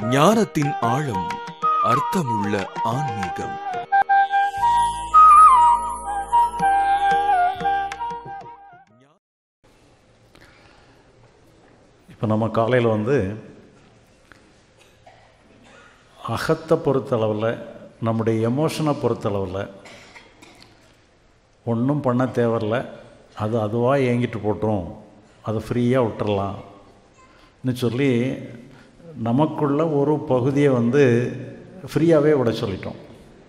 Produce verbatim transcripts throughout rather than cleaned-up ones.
ஞானத்தின் ஆழம், அர்த்தமுள்ள ஆன்மீகம். இப்போ நம்ம காலையில் வந்து அகத்தை பொறுத்தளவில், நம்முடைய எமோஷனை பொறுத்தளவில் ஒன்றும் பண்ண தேவையில்லை, அது அதுவாக இயங்கிட்டு போட்டோம், அதை ஃப்ரீயாக விட்டுறலாம்னு சொல்லி நமக்குள்ள ஒரு பகுதியை வந்து ஃப்ரீயாகவே விட சொல்லிட்டோம்.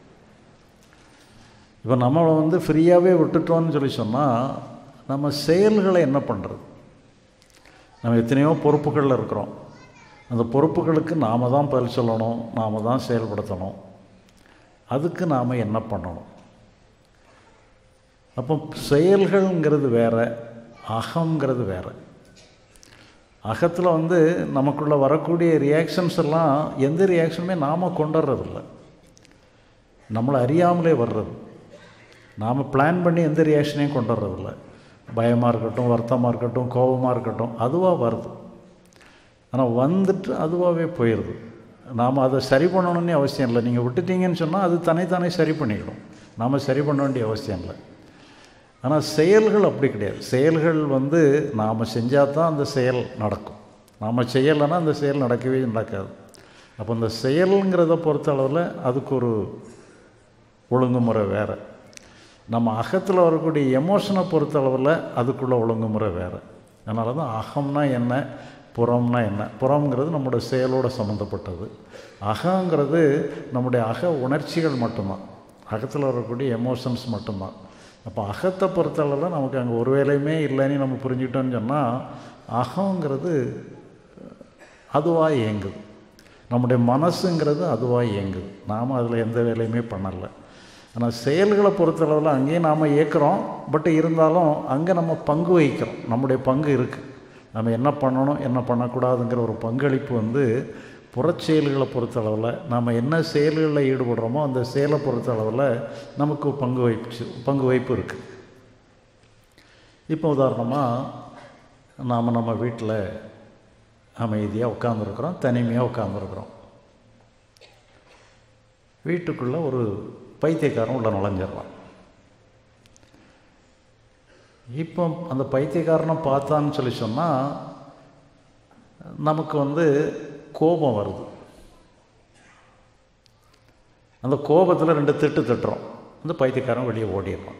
இப்போ நம்மளை வந்து ஃப்ரீயாகவே விட்டுட்டோன்னு சொல்லி சொன்னால் நம்ம செயல்களை என்ன பண்ணுறது? நம்ம எத்தனையோ பொறுப்புகளில் இருக்கிறோம். அந்த பொறுப்புகளுக்கு நாம் தான் பதில் சொல்லணும், நாம் தான் செயல்படுத்தணும். அதுக்கு நாம் என்ன பண்ணணும்? அப்போ செயல்கள்ங்கிறது வேறு, அகங்கிறது வேறு. அகத்தில் வந்து நமக்குள்ளே வரக்கூடிய ரியாக்ஷன்ஸ் எல்லாம் எந்த ரியாக்ஷனுமே நாம் கொண்டு வர்றதில்லை, நம்மளை அறியாமலே வர்றது. நாம் பிளான் பண்ணி எந்த ரியாக்ஷனையும் கொண்டு வர்றதில்லை. பயமாக இருக்கட்டும், வருத்தமாக இருக்கட்டும், கோபமாக இருக்கட்டும், அதுவாக வருது. ஆனால் வந்துட்டு அதுவாகவே போயிடுது. நாம் அதை சரி பண்ணணும்னே அவசியம் இல்லை. நீங்கள் விட்டுட்டீங்கன்னு சொன்னால் அது தனித்தானே சரி பண்ணிக்கணும், நாம் சரி பண்ண வேண்டிய அவசியம் இல்லை. ஆனால் செயல்கள் அப்படி கிடையாது. செயல்கள் வந்து நாம் செஞ்சால் தான் அந்த செயல் நடக்கும். நாம் செய்யலைன்னா அந்த செயல் நடக்கவே நடக்காது. அப்போ இந்த செயலுங்கிறத பொறுத்த அளவில் அதுக்கு ஒரு ஒழுங்குமுறை வேறு. நம்ம அகத்தில் வரக்கூடிய எமோஷனை பொறுத்த அளவில் அதுக்குள்ள ஒழுங்குமுறை வேறு. அதனால தான் அகம்னா என்ன, புறம்னா என்ன. புறம்ங்கிறது நம்முடைய செயலோடு சம்மந்தப்பட்டது. அகங்கிறது நம்முடைய அக உணர்ச்சிகள் மட்டும்தான், அகத்தில் வரக்கூடிய எமோஷன்ஸ் மட்டும்தான். அப்போ அகத்தை பொறுத்தளவில் நமக்கு அங்கே ஒரு வேலையுமே இல்லைன்னு நம்ம புரிஞ்சுக்கிட்டோன்னு சொன்னால் அகங்கிறது அதுவாக இயங்குது. நம்முடைய மனசுங்கிறது அதுவாக இயங்குது, நாம் அதில் எந்த வேலையுமே பண்ணலை. ஆனால் செயல்களை பொறுத்தளவில் அங்கேயும் நாம் இயக்கிறோம், பட் இருந்தாலும் அங்கே நம்ம பங்கு வகிக்கிறோம். நம்முடைய பங்கு இருக்குது. நம்ம என்ன பண்ணணும், என்ன பண்ணக்கூடாதுங்கிற ஒரு பங்களிப்பு வந்து புறச்செயல்களை பொறுத்தளவில் நாம் என்ன செயல்களில் ஈடுபடுறோமோ அந்த செயலை பொறுத்தளவில் நமக்கு பங்கு வைப்பு பங்கு வைப்பு இருக்குது. இப்போ உதாரணமாக நாம் நம்ம வீட்டில் அமைதியாக உட்காந்துருக்குறோம், தனிமையாக உட்காந்துருக்குறோம். வீட்டுக்குள்ளே ஒரு பைத்தியக்காரன் உள்ள நுழைஞ்சிடறான். இப்போ அந்த பைத்தியக்காரனை பார்த்தான்னு சொல்லி சொன்னால் நமக்கு வந்து கோபம் வருது. அந்த கோபத்தில் ரெண்டு திட்டு திட்டுறோம், அந்த பைத்தியக்காரன் வெளியே ஓடிடுறான்.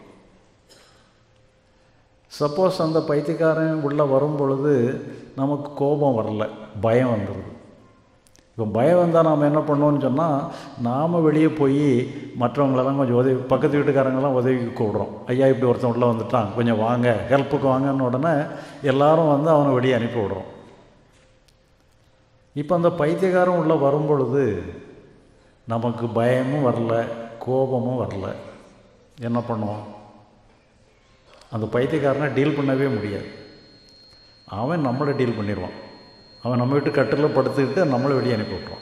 சப்போஸ் அந்த பைத்தியக்காரன் உள்ளே வரும் பொழுது நமக்கு கோபம் வரல, பயம் வந்துடுது. இப்போ பயம் வந்தால் நாம் என்ன பண்ணோன்னு சொன்னால் நாம் வெளியே போய் மற்றவங்களெல்லாம் கொஞ்சம் உதவி, பக்கத்து வீட்டுக்காரங்கெல்லாம் உதவிக்கு கூப்பிடுறோம். ஐயா இப்படி ஒருத்தன் உள்ளே வந்துட்டான், கொஞ்சம் வாங்க, ஹெல்ப்புக்கு வாங்கன்னு உடனே எல்லோரும் வந்து அவனை வெளியே அனுப்பி விடுறோம். இப்போ அந்த பைத்தியக்காரன் உள்ளே வரும் பொழுது நமக்கு பயமும் வரல, கோபமும் வரல. என்ன பண்ணுவோம்? அந்த பைத்தியக்காரனை டீல் பண்ணவே முடியாது. அவன் நம்மளை டீல் பண்ணிடுவான். அவன் நம்ம வீட்டு கட்டில் படுத்துக்கிட்டு நம்மளை வெளியே அனுப்பி விட்ருவான்.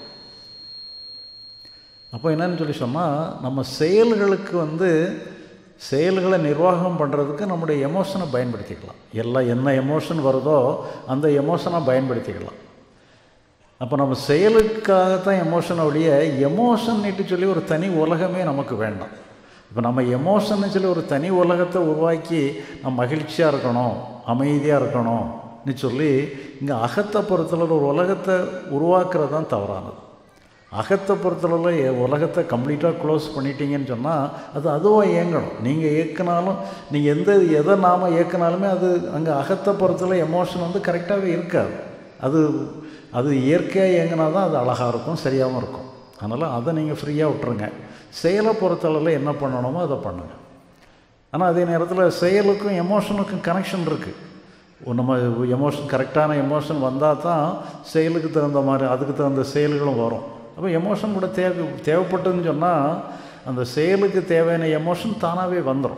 அப்போ என்னன்னு சொல்லி சொன்னால் நம்ம செயல்களுக்கு வந்து செயல்களை நிர்வாகம் பண்ணுறதுக்கு நம்முடைய எமோஷனை பயன்படுத்திக்கலாம். எல்லாம் என்ன எமோஷன் வருதோ அந்த எமோஷனை பயன்படுத்திக்கலாம். அப்போ நம்ம செயலுக்காகத்தான் எமோஷனை ஒழிய எமோஷன்னுட்டு சொல்லி ஒரு தனி உலகமே நமக்கு வேண்டாம். இப்போ நம்ம எமோஷன்னு சொல்லி ஒரு தனி உலகத்தை உருவாக்கி நம்ம மகிழ்ச்சியாக இருக்கணும், அமைதியாக இருக்கணும்னு சொல்லி இங்கே அகத்தை பொறுத்தளவில் ஒரு உலகத்தை உருவாக்குறது தான் தவறானது. அகத்தை பொறுத்தளவில் உலகத்தை கம்ப்ளீட்டாக க்ளோஸ் பண்ணிட்டீங்கன்னு சொன்னால் அது அதுவாக இயங்கணும். நீங்கள் இயக்கினாலும், நீங்கள் எந்த எதை நாம் இயக்கினாலுமே அது அங்கே அகத்தை பொறுத்தளவு எமோஷன் வந்து கரெக்டாகவே இருக்காது. அது அது இயற்கையாக இயங்கினா தான் அது அழகாக இருக்கும், சரியாகவும் இருக்கும். அதனால் அதை நீங்கள் ஃப்ரீயாக விட்டுருங்க. செயலை பொறுத்தளவில் என்ன பண்ணணுமோ அதை பண்ணுங்கள். ஆனால் அதே நேரத்தில் செயலுக்கும் எமோஷனுக்கும் கனெக்ஷன் இருக்குது. நம்ம எமோஷன் கரெக்டான எமோஷன் வந்தால் தான் செயலுக்கு தகுந்த மாதிரி அதுக்கு தகுந்த செயல்களும் வரும். அப்போ எமோஷன் கூட தேவை தேவைப்பட்டதுன்னு சொன்னால் அந்த செயலுக்கு தேவையான எமோஷன் தானாகவே வந்துடும்.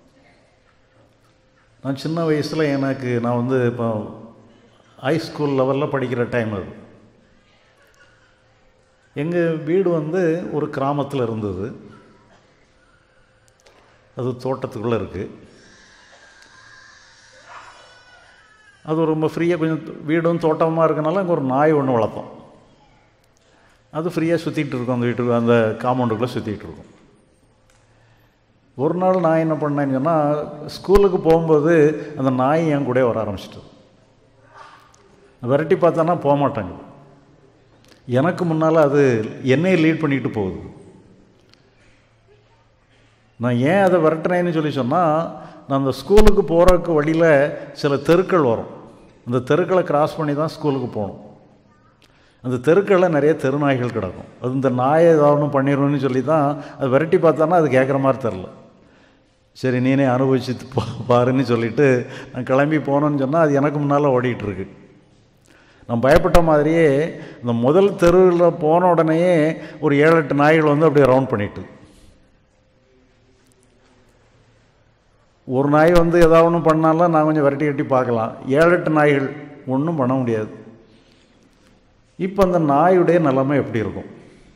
நான் சின்ன வயசில் எனக்கு நான் வந்து இப்போ ஹை ஸ்கூல் லெவலில் படிக்கிற டைம் அது. எங்கள் வீடு வந்து ஒரு கிராமத்தில் இருந்தது. அது தோட்டத்துக்குள்ளே இருக்குது. அது ரொம்ப ஃப்ரீயாக கொஞ்சம் வீடும் தோட்டமாக இருக்கனால அங்கே ஒரு நாய் ஒன்று வளர்த்தோம். அது ஃப்ரீயாக சுற்றிக்கிட்டு இருக்கும், அந்த வீட்டுக்கு அந்த காம்பவுண்டுக்குள்ளே சுற்றிக்கிட்டு இருக்கும். ஒரு நாள் நான் என்ன பண்ணேன்னு சொன்னால், ஸ்கூலுக்கு போகும்போது அந்த நாய் என் கூட வர ஆரம்பிச்சிட்டு விரட்டி பார்த்தானா போக மாட்டாங்க. எனக்கு முன்னால் அது என்னையை லீட் பண்ணிக்கிட்டு போகுது. நான் ஏன் அதை விரட்டுறேன்னு சொல்லி சொன்னால், நான் அந்த ஸ்கூலுக்கு போகிறதுக்கு வழியில் சில தெருக்கள் வரும். அந்த தெருக்களை கிராஸ் பண்ணி தான் ஸ்கூலுக்கு போகணும். அந்த தெருக்களில் நிறைய தெருநாய்கள் கிடக்கும். அது இந்த நாயை ஏதாவது பண்ணிடணும்னு சொல்லி தான் அது விரட்டி பார்த்தானா அது கேட்குற மாதிரி தெரில. சரி நீனே அனுபவிச்சு போ பாருன்னு சொல்லிவிட்டு நான் கிளம்பி போனோன்னு சொன்னால் அது எனக்கு முன்னால் ஓடிட்டுருக்கு. நான் பயப்பட்ட மாதிரியே இந்த முதல் தெருவில் போன உடனேயே ஒரு ஏழு எட்டு நாய்கள் வந்து அப்படியே ரவுண்ட் பண்ணிட்டு, ஒரு நாய் வந்து ஏதாவது ஒன்று பண்ணாலும் நான் கொஞ்சம் விரட்டி கட்டி பார்க்கலாம். ஏழு எட்டு நாய்கள் ஒன்றும் பண்ண முடியாது. இப்போ அந்த நாயுடைய நிலைமை எப்படி இருக்கும்?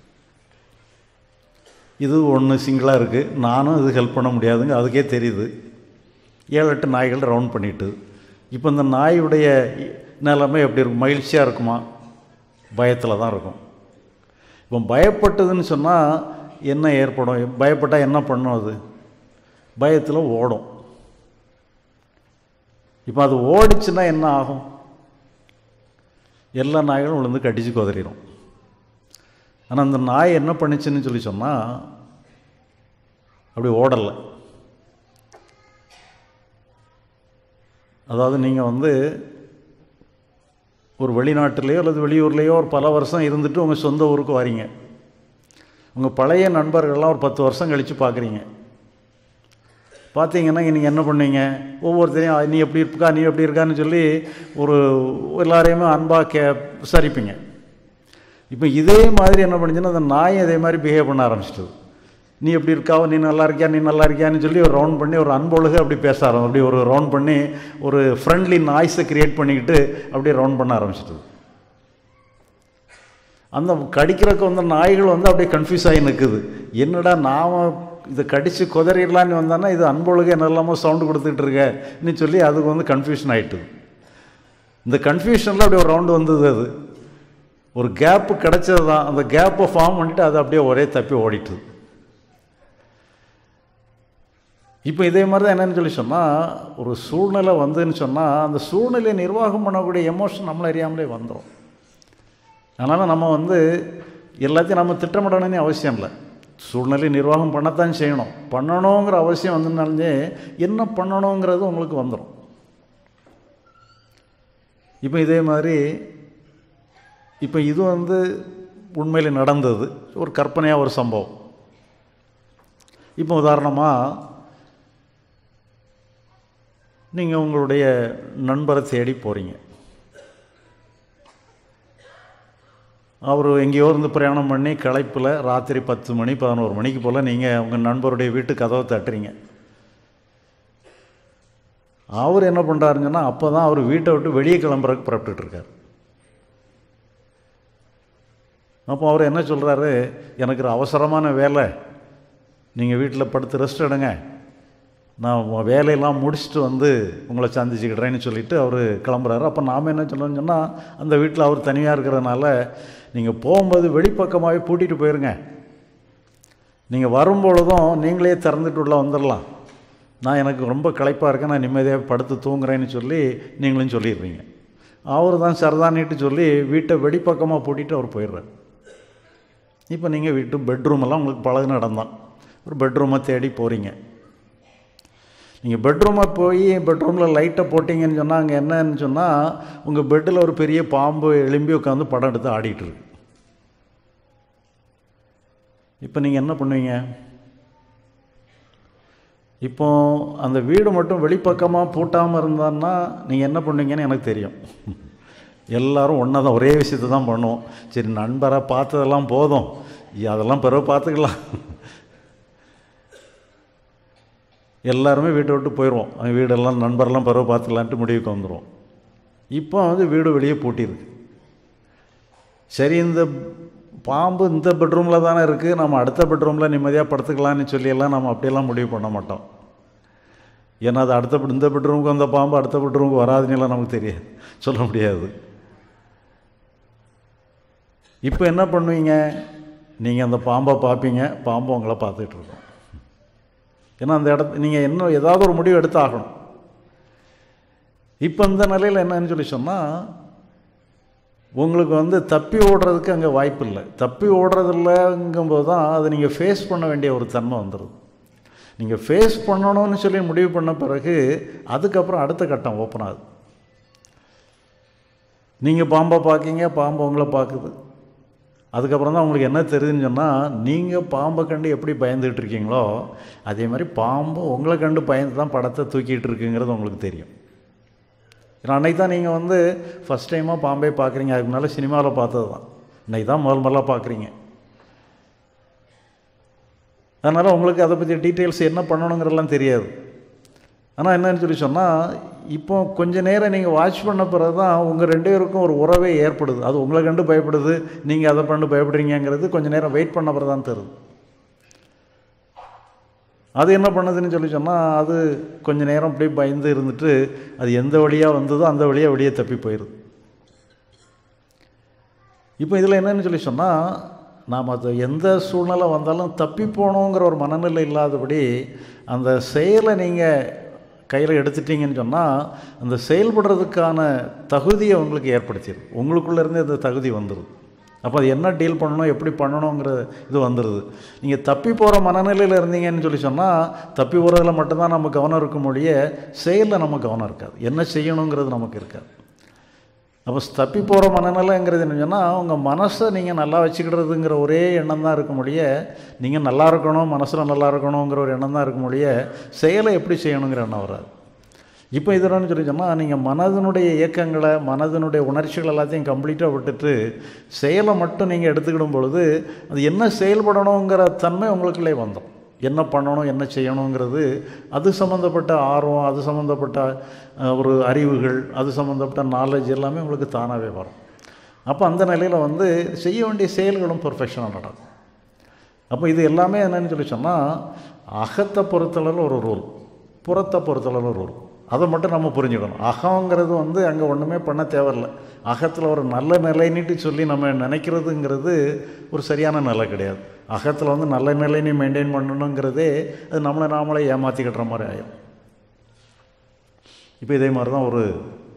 இது ஒன்று சிங்கிளாக இருக்குது, நானும் இது ஹெல்ப் பண்ண முடியாதுங்க, அதுக்கே தெரியுது. ஏழு எட்டு நாய்கள் ரவுண்ட் பண்ணிட்டு, இப்போ இந்த நாயுடைய நிலைமை எப்படி இருக்கும்? மகிழ்ச்சியாக இருக்குமா? பயத்தில் தான் இருக்கும். இப்போ பயப்பட்டதுன்னு சொன்னால் என்ன ஏற்படும்? பயப்பட்டால் என்ன பண்ணும்? அது பயத்தில் ஓடும். இப்போ அது ஓடிச்சுன்னா என்ன ஆகும்? எல்லா நாய்களும் விழுந்து கடிச்சு கொதறிடும். ஆனால் அந்த நாய் என்ன பண்ணிச்சுன்னு சொல்லி சொன்னால் அப்படி ஓடலை. அதாவது நீங்கள் வந்து ஒரு வெளிநாட்டிலேயோ அல்லது வெளியூர்லேயோ ஒரு பல வருஷம் இருந்துட்டு உங்கள் சொந்த ஊருக்கு வரீங்க. உங்கள் பழைய நண்பர்கள்லாம் ஒரு பத்து வருஷம் கழித்து பார்க்குறீங்க. பார்த்தீங்கன்னா நீங்கள் என்ன பண்ணுவீங்க? ஒவ்வொருத்தரையும் நீ எப்படி இருக்கா, நீ எப்படி இருக்கான்னு சொல்லி ஒரு எல்லாரையுமே அன்பாக கே விசாரிப்பீங்க. இப்போ இதே மாதிரி என்ன பண்ணுச்சுன்னா அந்த நாய் அதே மாதிரி பிஹேவ் பண்ண ஆரம்பிச்சிட்டது. நீ எப்படி இருக்காவோ, நீ நல்லா இருக்கியா, நீ நல்லா இருக்கியான்னு சொல்லி ஒரு ரவுண்ட் பண்ணி ஒரு அன்பொழுக அப்படி பேச ஆரம்பி அப்படி ஒரு ரவுண்ட் பண்ணி ஒரு ஃப்ரெண்ட்லி நாய்ஸை க்ரியேட் பண்ணிக்கிட்டு அப்படியே ரவுண்ட் பண்ண ஆரம்பிச்சிட்டது. அந்த கடிக்கிறதுக்கு வந்த நாய்கள் வந்து அப்படியே கன்ஃபியூஸ் ஆகி நிற்குது. என்னடா நாம் இதை கடித்து கொதறிடலான்னு வந்தானா இது அன்பொழுக என்னெல்லாமோ சவுண்டு கொடுத்துட்டு இருக்கன்னு சொல்லி அதுக்கு வந்து கன்ஃபியூஷன் ஆகிட்டுது. இந்த கன்ஃபியூஷனில் அப்படியே ஒரு ரவுண்டு வந்தது. அது ஒரு கேப்பு கிடச்சது தான். அந்த கேப்பை ஃபார்ம் பண்ணிவிட்டு அது அப்படியே ஒரே தப்பி ஓடிட்டுது. இப்போ இதே மாதிரி தான் என்னன்னு சொல்லி சொன்னால், ஒரு சூழ்நிலை வந்துன்னு சொன்னால் அந்த சூழ்நிலையை நிர்வாகம் பண்ணக்கூடிய எமோஷன் நம்மளை அறியாமலே வந்துடும். அதனால் நம்ம வந்து எல்லாத்தையும் நம்ம திட்டமிடணும்னு அவசியம் இல்லை. சூழ்நிலை நிர்வாகம் பண்ணத்தான் செய்யணும். பண்ணணுங்கிற அவசியம் வந்ததுனாலே என்ன பண்ணணுங்கிறது உங்களுக்கு வந்துடும். இப்போ இதே மாதிரி இப்போ இது வந்து உண்மையில் நடந்தது, ஒரு கற்பனையாக ஒரு சம்பவம். இப்போ உதாரணமாக நீங்கள் உங்களுடைய நண்பரை தேடி போகிறீங்க. அவர் எங்கேயோ இருந்து பிரயாணம் பண்ணி களைப்பில் ராத்திரி பத்து மணி பதினோரு மணிக்கு போல் நீங்கள் உங்கள் நண்பருடைய வீட்டு கதவை தட்டுறீங்க. அவர் என்ன பண்ணுறாருங்கன்னா அப்போ தான் அவர் வீட்டை விட்டு வெளியே கிளம்புறதுக்கு புறப்பட்டுருக்கார். அப்போ அவர் என்ன சொல்கிறாரு, எனக்கு ஒரு அவசரமான வேலை, நீங்கள் வீட்டில் படுத்து ரெஸ்ட் எடுங்க, நான் வேலையெல்லாம் முடிச்சுட்டு வந்து உங்களை சந்திச்சுக்கிட்றேன்னு சொல்லிவிட்டு அவர் கிளம்புறாரு. அப்போ நாம் என்ன சொல்லணும்னு சொன்னால், அந்த வீட்டில் அவர் தனியாக இருக்கிறதுனால நீங்கள் போகும்போது வெளிப்பக்கமாகவே பூட்டிகிட்டு போயிருங்க, நீங்கள் வரும்பொழுதும் நீங்களே திறந்துட்டு உள்ள வந்துடலாம், நான் எனக்கு ரொம்ப களைப்பாக இருக்கேன், நான் நிம்மதியாக படுத்து தூங்குறேன்னு சொல்லி நீங்களும் சொல்லிடுறீங்க. அவர் தான் சரதானிட்டு சொல்லி வீட்டை வெளிப்பக்கமாக பூட்டிட்டு அவர் போயிடுறார். இப்போ நீங்கள் வீட்டு பெட்ரூமெல்லாம் உங்களுக்கு பழகின இடம் தான். ஒரு பெட்ரூமை தேடி போகிறீங்க. நீங்கள் பெட்ரூமை போய் பெட்ரூமில் லைட்டை போட்டிங்கன்னு சொன்னால் அங்கே என்னன்னு சொன்னால் உங்கள் பெட்டில் ஒரு பெரிய பாம்பு எலும்பி உட்காந்து படம் எடுத்து ஆடிட்டுருக்கு. இப்போ நீங்கள் என்ன பண்ணுவீங்க? இப்போ அந்த வீடு மட்டும் வெளிப்பக்கமாக பூட்டாமல் இருந்தான்னா நீங்கள் என்ன பண்ணுவீங்கன்னு எனக்கு தெரியும். எல்லோரும் ஒன்றா தான் ஒரே விஷயத்தை தான் பண்ணுவோம். சரி நண்பராக பார்த்ததெல்லாம் போதும், அதெல்லாம் பிறகு பார்த்துக்கலாம், எல்லாருமே வீட்டை விட்டு போயிடுவோம். வீடெல்லாம் நண்பரெல்லாம் பிறகு பார்த்துக்கலான்ட்டு முடிவுக்கு வந்துடுவோம். இப்போ வந்து வீடு வெளியே பூட்டியிருக்கு. சரி இந்த பாம்பு இந்த பெட்ரூமில் தானே இருக்குது, நம்ம அடுத்த பெட்ரூமில் நிம்மதியாக படுத்துக்கலான்னு சொல்லியெல்லாம் நம்ம அப்படியெல்லாம் முடிவு பண்ண மாட்டோம். ஏன்னா அது அடுத்த இந்த பெட்ரூமுக்கு அந்த பாம்பு அடுத்த பெட்ரூமுக்கு வராதுன்னெல்லாம் நமக்கு தெரியாது, சொல்ல முடியாது. இப்போ என்ன பண்ணுவீங்க? நீங்கள் அந்த பாம்பை பார்ப்பீங்க, பாம்பு உங்களை பார்த்துட்ருக்கோம். ஏன்னா அந்த இடத்து நீங்கள் இன்னும் ஏதாவது ஒரு முடிவு எடுத்து ஆகணும். இப்போ இந்த நிலையில் என்னன்னு சொல்லி சொன்னால், உங்களுக்கு வந்து தப்பி ஓடுறதுக்கு அங்கே வாய்ப்பு இல்லை. தப்பி ஓடுறதில்லங்கும்போது தான் அது நீங்கள் ஃபேஸ் பண்ண வேண்டிய ஒரு தன்மை வந்துடுது. நீங்கள் ஃபேஸ் பண்ணணும்னு சொல்லி முடிவு பண்ண பிறகு அதுக்கப்புறம் அடுத்த கட்டம் ஓப்பன் ஆகுது. நீங்கள் பாம்பை பார்க்கீங்க, பாம்பு உங்களை பார்க்குது. அதுக்கப்புறம் தான் உங்களுக்கு என்ன தெரியுதுன்னு சொன்னால், நீங்கள் பாம்பை கண்டு எப்படி பயந்துகிட்டு இருக்கீங்களோ அதே மாதிரி பாம்பு உங்களை கண்டு பயந்து தான் படத்தை தூக்கிட்டு இருக்குங்கிறது உங்களுக்கு தெரியும். ஏன்னா அன்றைக்கி தான் நீங்கள் வந்து ஃபஸ்ட் டைமாக பாம்பே பார்க்குறீங்க. அதுக்கு முன்னால் சினிமாவில் பார்த்தது தான், இன்றைக்கி தான் முதல் முதலாக பார்க்குறீங்க. அதனால் உங்களுக்கு அதை பற்றி டீட்டெயில்ஸ் என்ன பண்ணணுங்கிறதெல்லாம் தெரியாது. ஆனால் என்னன்னு சொல்லி சொன்னால், இப்போ கொஞ்சம் நேரம் நீங்கள் வாட்ச் பண்ண பிறகு தான் உங்கள் ரெண்டு பேருக்கும் ஒரு உறவே ஏற்படுது. அது உங்களை கண்டு பயப்படுது, நீங்கள் அதை பண்ணு பயப்படுறீங்கிறது கொஞ்சம் நேரம் வெயிட் பண்ண பிறகு தான் தருது. அது என்ன பண்ணுதுன்னு சொல்லி சொன்னால், அது கொஞ்சம் நேரம் அப்படியே பயந்து இருந்துட்டு அது எந்த வழியாக வந்ததோ அந்த வழியாக வெளியே தப்பி போயிடுது. இப்போ இதில் என்னன்னு சொல்லி சொன்னால், நாம் அது எந்த சூழ்நிலை வந்தாலும் தப்பி போகணுங்கிற ஒரு மனநிலை இல்லாதபடி அந்த செயலை நீங்கள் கையில் எடுத்துட்டிங்கன்னு சொன்னால், அந்த செயல்படுறதுக்கான தகுதியை உங்களுக்கு ஏற்படுத்திடுது. உங்களுக்குள்ளேருந்து அந்த தகுதி வந்துடுது. அப்போ அது என்ன டீல் பண்ணணும், எப்படி பண்ணணுங்கிற இது வந்துடுது. நீங்கள் தப்பி போகிற மனநிலையில் இருந்தீங்கன்னு சொல்லி சொன்னால், தப்பி போகிறதுல மட்டும்தான் நம்ம கவனம் இருக்கும் மொழிய செயலில் நம்ம கவனம் இருக்காது, என்ன செய்யணுங்கிறது நமக்கு இருக்காது. அப்போ தப்பி போகிற மனநிலைங்கிறது என்ன சொன்னால், உங்கள் மனசை நீங்கள் நல்லா வச்சுக்கிடுறதுங்கிற ஒரே எண்ணம் தான் இருக்க முடிய, நீங்கள் நல்லா இருக்கணும், மனசில் நல்லா இருக்கணுங்கிற ஒரு எண்ணம் தான் இருக்க முடிய, செயலை எப்படி செய்யணுங்கிற எண்ணம் வராது. இப்போ இதென்னு சொல்லி சொன்னால், நீங்கள் மனதினுடைய இயக்கங்களை, மனதினுடைய உணர்ச்சிகள் எல்லாத்தையும் கம்ப்ளீட்டாக விட்டுட்டு செயலை மட்டும் நீங்கள் எடுத்துக்கிடும் பொழுது அது என்ன செயல்படணுங்கிற தன்மை உங்களுக்குள்ளே வந்துடும். என்ன பண்ணணும், என்ன செய்யணுங்கிறது, அது சம்மந்தப்பட்ட ஆர்வம், அது சம்மந்தப்பட்ட ஒரு அறிவுகள், அது சம்மந்தப்பட்ட நாலேஜ் எல்லாமே உங்களுக்கு தானாகவே வரும். அப்போ அந்த நிலையில் வந்து செய்ய வேண்டிய செயல்களும் பர்ஃபெக்ஷனாக நடக்கும். அப்போ இது எல்லாமே என்னன்னு சொல்லி சொன்னால், அகத்தை பொறுத்தளவில் ஒரு ரூல், புறத்தை பொறுத்தளவில் ஒரு ரூல். அதை மட்டும் நம்ம புரிஞ்சுக்கணும். அகங்கிறது வந்து அங்கே ஒன்றுமே பண்ண தேவையில்லை. அகத்தில் ஒரு நல்ல நிலைன்னுட்டு சொல்லி நம்ம நினைக்கிறதுங்கிறது ஒரு சரியான நிலை கிடையாது. அகத்தில் வந்து நல்ல நிலைன்னு மெயின்டைன் பண்ணணுங்கிறதே அது நம்மளை நாமளே ஏமாற்றிக்கிட்டுற மாதிரி ஆயிடும். இப்போ இதே மாதிரி தான் ஒரு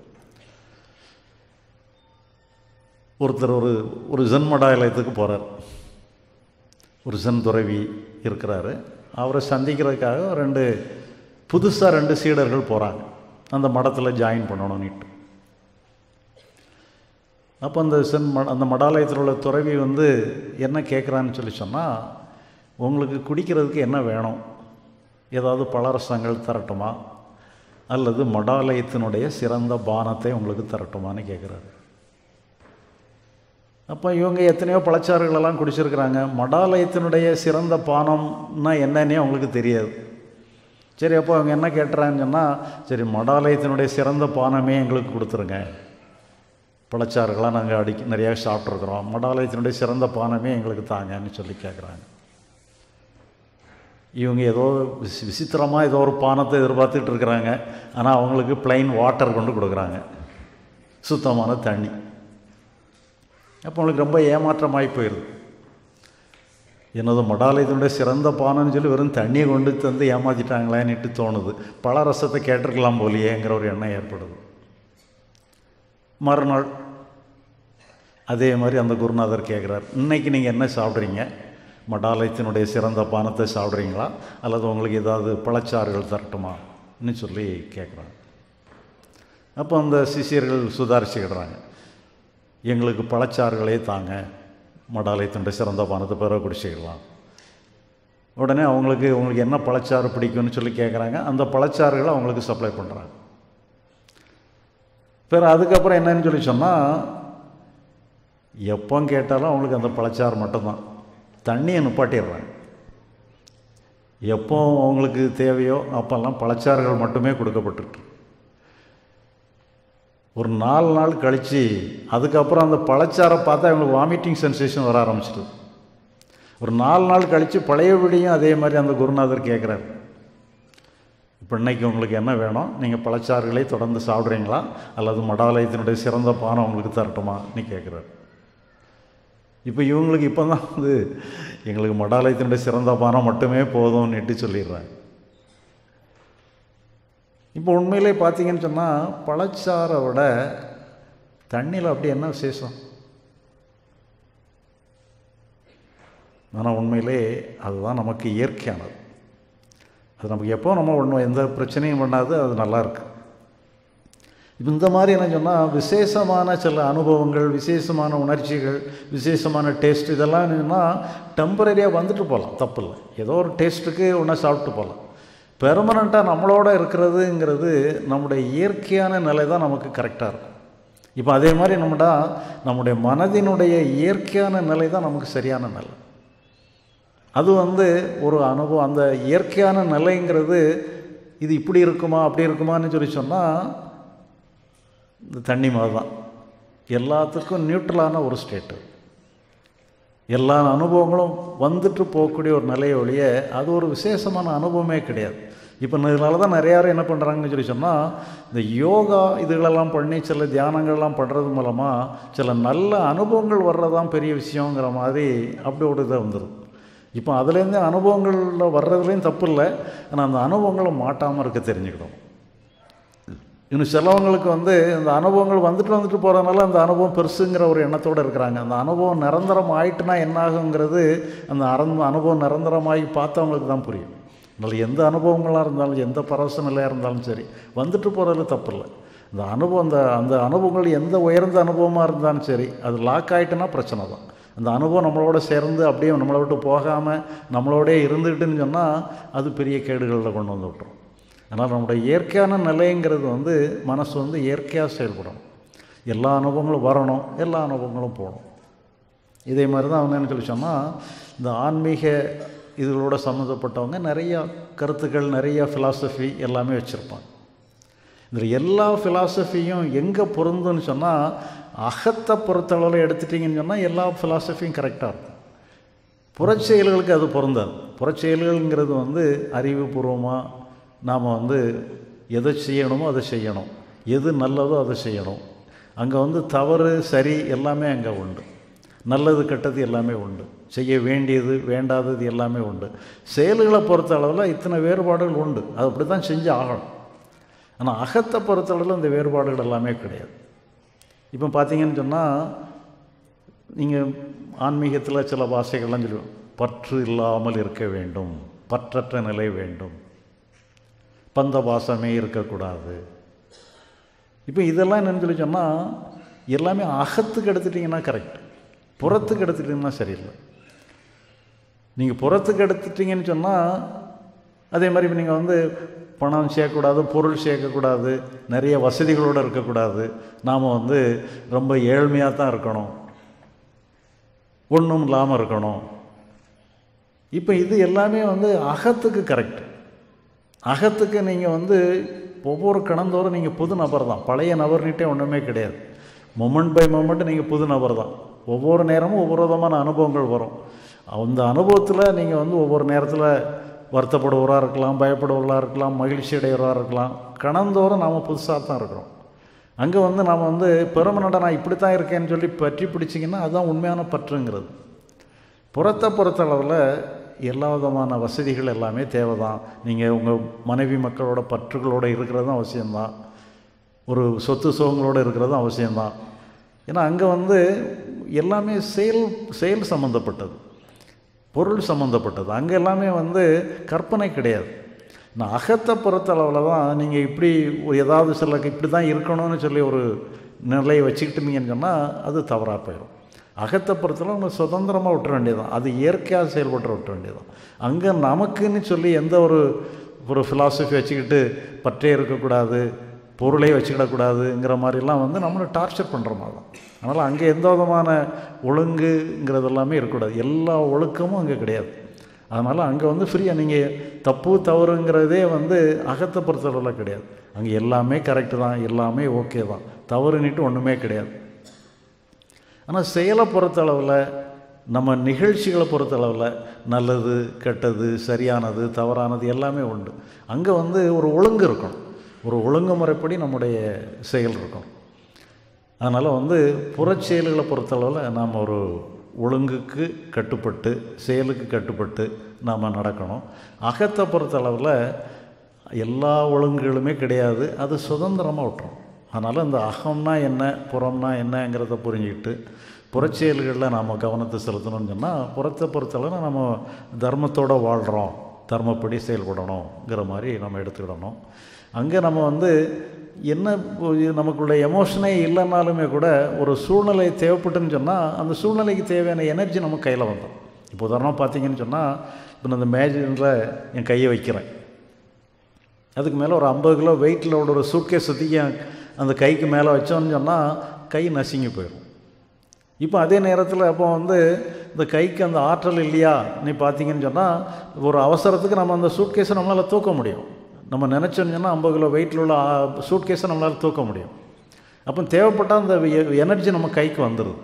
ஒருத்தர் ஒரு ஒரு ஜென் மடாலயத்துக்கு போகிறார். ஒரு ஜென் துறவி இருக்கிறாரு. அவரை சந்திக்கிறதுக்காக ரெண்டு புதுசாக ரெண்டு சீடர்கள் போகிறாங்க அந்த மடத்தில் ஜாயின் பண்ணணும்னுட்டு. அப்போ அந்த சென் ம அந்த மடாலயத்தில் உள்ள துறவி வந்து என்ன கேட்குறான்னு சொல்லி சொன்னால், உங்களுக்கு குடிக்கிறதுக்கு என்ன வேணும், ஏதாவது பலரசங்கள் தரட்டுமா, அல்லது மடாலயத்தினுடைய சிறந்த பானத்தை உங்களுக்கு தரட்டுமான்னு கேட்குறாரு. அப்போ இவங்க எத்தனையோ பழச்சாறுகளெல்லாம் குடிச்சிருக்கிறாங்க. மடாலயத்தினுடைய சிறந்த பானம்னா என்னன்னே அவங்களுக்கு தெரியாது. சரி, அப்போ அவங்க என்ன கேட்டுறாங்கன்னு சொன்னால், சரி மடாலயத்தினுடைய சிறந்த பானமே எங்களுக்கு கொடுத்துருங்க, பழச்சாறுகளாக நாங்கள் அடிக்க நிறையா சாப்பிட்ருக்குறோம், மடாலயத்தினுடைய சிறந்த பானமே எங்களுக்கு தாங்கன்னு சொல்லி கேட்குறாங்க. இவங்க ஏதோ விசி விசித்திரமாக ஏதோ ஒரு பானத்தை எதிர்பார்த்துட்டு இருக்கிறாங்க. ஆனால் அவங்களுக்கு பிளைன் வாட்டர் கொண்டு கொடுக்குறாங்க, சுத்தமான தண்ணி. அப்போ அவங்களுக்கு ரொம்ப ஏமாற்றமாகி போயிடுது. என்னது மடாலயத்தினுடைய சிறந்த பானம்னு சொல்லி வெறும் தண்ணியை கொண்டு தந்து ஏமாற்றிட்டாங்களேன்னுட்டு தோணுது. பல ரசத்தை கேட்டிருக்கலாம் போலியேங்கிற ஒரு எண்ணம் ஏற்படுது. மறுநாள் அதே மாதிரி அந்த குருநாதர் கேட்குறார், இன்றைக்கி நீங்கள் என்ன சாப்பிட்றீங்க, மடாலயத்தினுடைய சிறந்த பானத்தை சாப்பிட்றீங்களா, அல்லது உங்களுக்கு ஏதாவது பழச்சாறுகள் தரட்டுமான்னு சொல்லி கேட்குறாங்க. அப்போ அந்த சிஷியர்கள் சுதாரிச்சுக்கிடுறாங்க, எங்களுக்கு பழச்சாறுகளே தாங்க, மடாலயத்தினுடைய சிறந்த பானத்தை பிறகு குடிச்சிக்கலாம். உடனே அவங்களுக்கு உங்களுக்கு என்ன பழச்சாறு பிடிக்கும்னு சொல்லி கேட்குறாங்க. அந்த பழச்சாறுகளை அவங்களுக்கு சப்ளை பண்ணுறாங்க. பிறகு அதுக்கப்புறம் என்னன்னு சொல்லி சொன்னால், எப்போ கேட்டாலும் அவங்களுக்கு அந்த பழச்சாறு மட்டும்தான், தண்ணியை நிப்பாட்டிடுறாங்க. எப்போ அவங்களுக்கு தேவையோ அப்போல்லாம் பழச்சாறுகள் மட்டுமே கொடுக்கப்பட்டுருக்கு. ஒரு நாலு நாள் கழித்து அதுக்கப்புறம் அந்த பழச்சாரை பார்த்தா அவங்களுக்கு வாமிட்டிங் சென்சேஷன் வர ஆரம்பிச்சிடுது. ஒரு நாலு நாள் கழித்து பழையபடியும் அதே மாதிரி அந்த குருநாதர் கேட்குறாரு, இப்போ இன்றைக்கி உங்களுக்கு என்ன வேணும், நீங்கள் பழச்சாறுகளை தொடர்ந்து சாப்பிட்றீங்களா, அல்லது மடாலயத்தினுடைய சிறந்த பானம் உங்களுக்கு தரட்டுமான்னு கேட்குறாரு. இப்போ இவங்களுக்கு இப்போ தான் வந்து எங்களுக்கு மடாலயத்தினுடைய சிறந்த பானம் மட்டுமே போதும்னுட்டு சொல்லிடுறாங்க. இப்போ உண்மையிலே பார்த்தீங்கன்னு சொன்னால் பழச்சாரை விட தண்ணியில் அப்படி என்ன விசேஷம்? ஆனால் உண்மையிலே அதுதான் நமக்கு இயற்கையானது. அது நமக்கு எப்போ நம்ம ஒன்றும் எந்த பிரச்சனையும் பண்ணாது, அது நல்லாயிருக்கு. இப்போ இந்த மாதிரி என்ன சொன்னால் விசேஷமான சில அனுபவங்கள், விசேஷமான உணர்ச்சிகள், விசேஷமான டேஸ்ட் இதெல்லாம் என்னன்னா டெம்பரரியாக வந்துட்டு போகலாம், தப்பு இல்லை. ஏதோ ஒரு டேஸ்ட்டுக்கு ஒன்றா சாப்பிட்டு போகலாம். பெர்மனண்ட்டாக நம்மளோட இருக்கிறதுங்கிறது நம்முடைய இயற்கையான நிலை தான் நமக்கு கரெக்டாக இருக்கும். இப்போ அதே மாதிரி நம்மடா நம்முடைய மனதினுடைய இயற்கையான நிலை தான் நமக்கு சரியான நிலை. அது வந்து ஒரு அனுபவம். அந்த இயற்கையான நிலைங்கிறது இது இப்படி இருக்குமா அப்படி இருக்குமான்னு சொல்லி சொன்னால் இந்த தண்ணி மாதிரி தான். எல்லாத்துக்கும் நியூட்ரலான ஒரு ஸ்டேட்டு. எல்லா அனுபவங்களும் வந்துட்டு போகக்கூடிய ஒரு நிலையை ஒழிய அது ஒரு விசேஷமான அனுபவமே கிடையாது. இப்போ இதனால தான் நிறைய பேர் என்ன பண்ணுறாங்கன்னு சொல்லி சொன்னால் இந்த யோகா இதுகளெல்லாம் பண்ணி சில தியானங்கள்லாம் பண்ணுறது மூலமாக சில நல்ல அனுபவங்கள் வர்றதான் பெரிய விஷயங்கிற மாதிரி அப்படி ஒரு இதை வந்துடும். இப்போ அதுலேருந்து அனுபவங்களில் வர்றதுலேயும் தப்பு இல்லை, ஆனால் அந்த அனுபவங்களை மாட்டாமல் இருக்க தெரிஞ்சுக்கிடும். இன்னும் சிலவங்களுக்கு வந்து இந்த அனுபவங்கள் வந்துட்டு வந்துட்டு போகிறதுனால அந்த அனுபவம் பெருசுங்கிற ஒரு எண்ணத்தோடு இருக்கிறாங்க. அந்த அனுபவம் நிரந்தரம் ஆயிட்டுனா என்ன ஆகுங்கிறது அந்த அறந்த அனுபவம் நிரந்தரமாகி பார்த்தவங்களுக்கு தான் புரியும். அதனால் எந்த அனுபவங்களாக இருந்தாலும் எந்த பரவச நிலையாக இருந்தாலும் சரி வந்துட்டு போகிறதுல தப்பு இல்லை. அந்த அனுபவம் அந்த அந்த அனுபவங்கள் எந்த உயர்ந்த அனுபவமாக இருந்தாலும் சரி அது லாக் ஆகிட்டுனா பிரச்சனை தான். அந்த அனுபவம் நம்மளோட சேர்ந்து அப்படியே நம்மளை விட்டு போகாமல் நம்மளோடே இருந்துக்கிட்டுன்னு சொன்னால் அது பெரிய கேடுகளில் கொண்டு வந்து விட்டுரும். அதனால் நம்முடைய இயற்கையான நிலைங்கிறது வந்து மனசு வந்து இயற்கையாக செயல்படணும். எல்லா அனுபவங்களும் வரணும், எல்லா அனுபவங்களும் போகணும். இதே மாதிரி தான் அவங்க என்ன சொல்லி சொன்னால் இந்த ஆன்மீக இதுகளோட சம்மந்தப்பட்டவங்க நிறையா கருத்துக்கள், நிறையா ஃபிலாசபி எல்லாமே வச்சுருப்பாங்க. இந்த எல்லா ஃபிலாசபியும் எங்கே பொருந்துன்னு சொன்னால் அகத்தை பொறுத்தளவில் எடுத்துட்டிங்கன்னு சொன்னால் எல்லா ஃபிலாசபியும் கரெக்டாக இருக்கும். புறச்செயல்களுக்கு அது பொருந்தாது. புறச்செயல்கள்ங்கிறது வந்து அறிவுபூர்வமாக நாம் வந்து எதை செய்யணுமோ அதை செய்யணும், எது நல்லதோ அதை செய்யணும். அங்கே வந்து தவறு சரி எல்லாமே அங்கே உண்டு, நல்லது கெட்டது எல்லாமே உண்டு, செய்ய வேண்டியது வேண்டாதது எல்லாமே உண்டு. செயல்களை பொறுத்த அளவில் இத்தனை வேறுபாடுகள் உண்டு, அது அப்படி தான் செஞ்சு ஆகணும். ஆனால் அகத்தை பொறுத்தளவில் இந்த வேறுபாடுகள் எல்லாமே கிடையாது. இப்போ பார்த்தீங்கன்னு சொன்னால் நீங்கள் ஆன்மீகத்தில் சில பாஷைகள்லாம் சொல்லுவோம், பற்று இல்லாமல் இருக்க வேண்டும், பற்றற்ற நிலை வேண்டும், பந்த பாசமே இருக்கக்கூடாது. இப்போ இதெல்லாம் என்னென்னு சொல்லி சொன்னால் எல்லாமே அகத்துக்கு எடுத்துட்டிங்கன்னா கரெக்ட், புறத்துக்கு எடுத்துட்டிங்கன்னா சரியில்லை. நீங்கள் புறத்துக்கு எடுத்துட்டிங்கன்னு சொன்னால் அதே மாதிரி இப்போ நீங்கள் வந்து பணம் சேர்க்கக்கூடாது, பொருள் சேர்க்கக்கூடாது, நிறைய வசதிகளோடு இருக்கக்கூடாது, நாம் வந்து ரொம்ப ஏழ்மையாக தான் இருக்கணும், ஒன்றும் இல்லாமல் இருக்கணும். இப்போ இது எல்லாமே வந்து அகத்துக்கு கரெக்ட். அகத்துக்கு நீங்கள் வந்து ஒவ்வொரு கணந்தோறும் நீங்கள் புது நபர் தான், பழைய நபர்னிட்டே ஒன்றுமே கிடையாது. மொமெண்ட் பை மொமெண்ட் நீங்கள் புது நபர் தான். ஒவ்வொரு நேரமும் ஒவ்வொரு விதமான அனுபவங்கள் வரும். அந்த அனுபவத்தில் நீங்கள் வந்து ஒவ்வொரு நேரத்தில் வருத்தப்படுவராக இருக்கலாம், பயப்படுவராக இருக்கலாம், மகிழ்ச்சி அடைகிறவராக இருக்கலாம். கணந்தோறும் நாம் புதுசாக தான் இருக்கிறோம். அங்கே வந்து நாம் வந்து பெருமனடா நான் இப்படி தான் இருக்கேன்னு சொல்லி பற்றி பிடிச்சிங்கன்னா அதுதான் உண்மையான பற்றுங்கிறது. புறத்தை பொறுத்தளவில் எல்லா விதமான வசதிகள் எல்லாமே தேவை தான். நீங்கள் உங்கள் மனைவி மக்களோட பற்றுகளோடு இருக்கிறதும் அவசியம்தான், ஒரு சொத்து சுகங்களோடு இருக்கிறதும் அவசியம்தான். ஏன்னா அங்கே வந்து எல்லாமே செயல் செயல் சம்மந்தப்பட்டது, பொருள் சம்மந்தப்பட்டது. அங்கே எல்லாமே வந்து கற்பனை கிடையாது. நான் அகத்தை பொறுத்தளவில் தான் நீங்கள் இப்படி ஏதாவது சில இப்படி தான் இருக்கணும்னு சொல்லி ஒரு நிலையை வச்சுக்கிட்டுமீங்கன்னு சொன்னால் அது தவறாக போயிடும். அகத்தை பொறுத்தளவு நம்ம சுதந்திரமாக விட்டுற வேண்டியதான், அது இயற்கையாக செயல்பட்டு விட்டுற வேண்டியதான். அங்கே நமக்குன்னு சொல்லி எந்த ஒரு ஒரு ஃபிலாசபி வச்சுக்கிட்டு பற்றே இருக்கக்கூடாது, பொருளே வச்சுக்கிடக்கூடாதுங்கிற மாதிரிலாம் வந்து நம்மளை டார்ச்சர் பண்ணுற மாதிரி தான். அதனால் அங்கே எந்த விதமான ஒழுங்குங்கிறது எல்லாமே இருக்கக்கூடாது, எல்லா ஒழுக்கமும் அங்கே கிடையாது. அதனால் அங்கே வந்து ஃப்ரீயாக நீங்கள் தப்பு தவறுங்கிறதே வந்து அகத்தை பொறுத்தளவில் கிடையாது. அங்கே எல்லாமே கரெக்டு தான், எல்லாமே ஓகே தான், தவறுன்னுட்டு ஒன்றுமே கிடையாது. ஆனால் செயலை பொறுத்தளவில் நம்ம நிகழ்ச்சிகளை பொறுத்தளவில் நல்லது கெட்டது சரியானது தவறானது எல்லாமே உண்டு. அங்கே வந்து ஒரு ஒழுங்கு இருக்கணும், ஒரு ஒழுங்குமுறைப்படி நம்முடைய செயல் இருக்கணும். அதனால் வந்து புறச்செயல்களை பொறுத்தளவில் நாம் ஒரு ஒழுங்குக்கு கட்டுப்பட்டு செயலுக்கு கட்டுப்பட்டு நாம் நடக்கணும். அகத்தை பொறுத்தளவில் எல்லா ஒழுங்குகளுமே கிடையாது, அது சுதந்திரமாக விட்டுரும். அதனால் இந்த அகம்னா என்ன புறம்னா என்னங்கிறத புரிஞ்சுக்கிட்டு புறச்செயல்களில் நாம் கவனத்தை செலுத்தணும்னு சொன்னால் புறத்தை பொறுத்தளவு நம்ம தர்மத்தோடு வாழ்கிறோம், தர்மப்படி செயல்படணுங்கிற மாதிரி நம்ம எடுத்துக்கிடணும். அங்கே நம்ம வந்து என்ன நமக்குள்ள எமோஷனே இல்லைன்னாலுமே கூட ஒரு சூழ்நிலை தேவைப்பட்டுன்னு சொன்னால் அந்த சூழ்நிலைக்கு தேவையான எனர்ஜி நம்ம கையில் வந்துடும். இப்போ உதாரணமாக பார்த்தீங்கன்னு சொன்னால் இப்போ நான் இந்த மேஜினில் என் கையை வைக்கிறேன், அதுக்கு மேலே ஒரு ஐம்பது கிலோ வெயிட்டில் ஒரு சூட்கேஸ் சுற்றிக்க அந்த கைக்கு மேலே வச்சோன்னு சொன்னால் கை நசுங்கி போயிடும். இப்போ அதே நேரத்தில் அப்போ வந்து இந்த கைக்கு அந்த ஆற்றல் இல்லையா நீ பார்த்தீங்கன்னு சொன்னால் ஒரு அவசரத்துக்கு நம்ம அந்த சூட்கேஸை நம்மளால் தூக்க முடியும். நம்ம நினச்சோன்னு சொன்னால் ஐம்பது கிலோ வெயிட்டில் உள்ள சூட்கேஸை நம்மளால் தூக்க முடியும். அப்போ தேவைப்பட்டால் அந்த எனர்ஜி நம்ம கைக்கு வந்துடுது.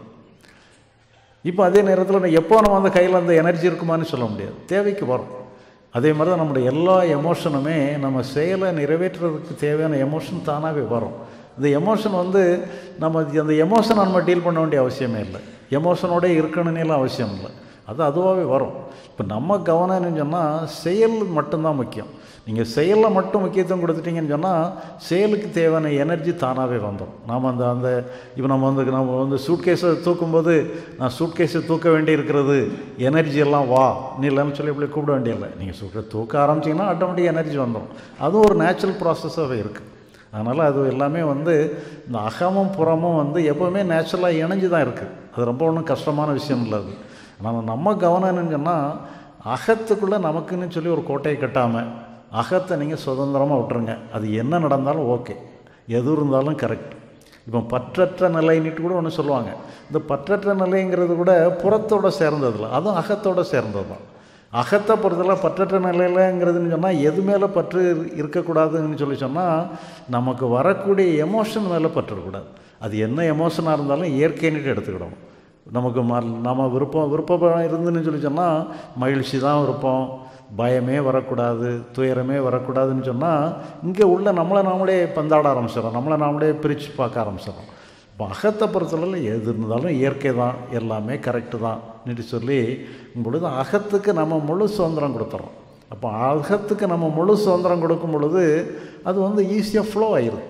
இப்போ அதே நேரத்தில் எப்போ நம்ம அந்த கையில் அந்த எனர்ஜி இருக்குமான்னு சொல்ல முடியாது, தேவைக்கு வரும். அதே மாதிரி தான் நம்முடைய எல்லா எமோஷனுமே நம்ம செயலை நிறைவேற்றுறதுக்கு தேவையான எமோஷன் தானாகவே வரும். இந்த எமோஷன் வந்து நம்ம அந்த எமோஷனை நம்ம டீல் பண்ண வேண்டிய அவசியமே இல்லை, எமோஷனோட இருக்கணும்னுலாம் அவசியம் இல்லை, அது அதுவாகவே வரும். இப்போ நம்ம கவனம்னு சொன்னால் செயல் மட்டும்தான் முக்கியம். நீங்கள் செயலில் மட்டும் முக்கியத்துவம் கொடுத்துட்டீங்கன்னு சொன்னால் செயலுக்கு தேவையான எனர்ஜி தானாகவே வந்துடும். நாம் அந்த அந்த இப்போ நம்ம வந்து நம்ம வந்து சூட்கேஸை தூக்கும்போது நான் சூட்கேஸை தூக்க வேண்டி இருக்கிறது, எனர்ஜி எல்லாம் வா நீ இல்லைன்னு சொல்லி இப்படி கூப்பிட வேண்டியதில்லை. நீங்கள் சூட்கேஸ் தூக்க ஆரம்பிச்சிங்கன்னா ஆட்டோமேட்டிக் எனர்ஜி வந்துடும். அதுவும் ஒரு நேச்சுரல் ப்ராசஸாகவே இருக்குது. அதனால் அது எல்லாமே வந்து இந்த அகமும் புறமும் வந்து எப்போவுமே நேச்சுரலாக இணைஞ்சு தான் இருக்குது. அது ரொம்ப ஒன்றும் கஷ்டமான விஷயம் இல்லை. அது ஆனால் நம்ம கவனம்னு சொன்னால் அகத்துக்குள்ளே நமக்குன்னு சொல்லி ஒரு கோட்டையை கட்டாமல் அகத்தை நீங்கள் சுதந்திரமாக விட்டுருங்க. அது என்ன நடந்தாலும் ஓகே, எது இருந்தாலும் கரெக்ட். இப்போ பற்றற்ற நிலைன்னுட்டு கூட ஒன்று சொல்லுவாங்க. இந்த பற்றற்ற நிலைங்கிறது கூட புறத்தோடு சேர்ந்ததில்லை, அதுவும் அகத்தோடு சேர்ந்தது தான். அகத்தை பொறுத்தவரை பற்றற்ற நிலையிலங்கிறதுன்னு சொன்னால் எது மேலே பற்று இருக்கக்கூடாதுன்னு சொல்லி சொன்னால் நமக்கு வரக்கூடிய எமோஷன் மேலே பற்றக்கூடாது. அது என்ன எமோஷனாக இருந்தாலும் இயற்கைன்னுட்டு எடுத்துக்கிடணும். நமக்கு ம நம்ம விருப்பம் விருப்பம் இருந்துன்னு சொல்லி சொன்னால் மகிழ்ச்சி தான் விருப்பம், பயமே வரக்கூடாது, துயரமே வரக்கூடாதுன்னு சொன்னால் இங்கே உள்ள நம்மளை நாமளே பந்தாட ஆரம்பிச்சிடறோம், நம்மளை நாமளே பிரித்து பார்க்க ஆரம்பிச்சிடறோம். இப்போ அகத்தை பொறுத்தளவில் எது இருந்தாலும் இயற்கை தான், எல்லாமே கரெக்டு தான் சொல்லி பொழுது அகத்துக்கு நம்ம முழு சுதந்திரம் கொடுத்துட்றோம். அப்போ அகத்துக்கு நம்ம முழு சுதந்திரம் கொடுக்கும் பொழுது அது வந்து ஈஸியாக ஃப்ளோ ஆயிடுது.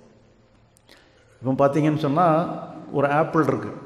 இப்போ பார்த்தீங்கன்னு சொன்னால் ஒரு ஆப்பிள் இருக்குது,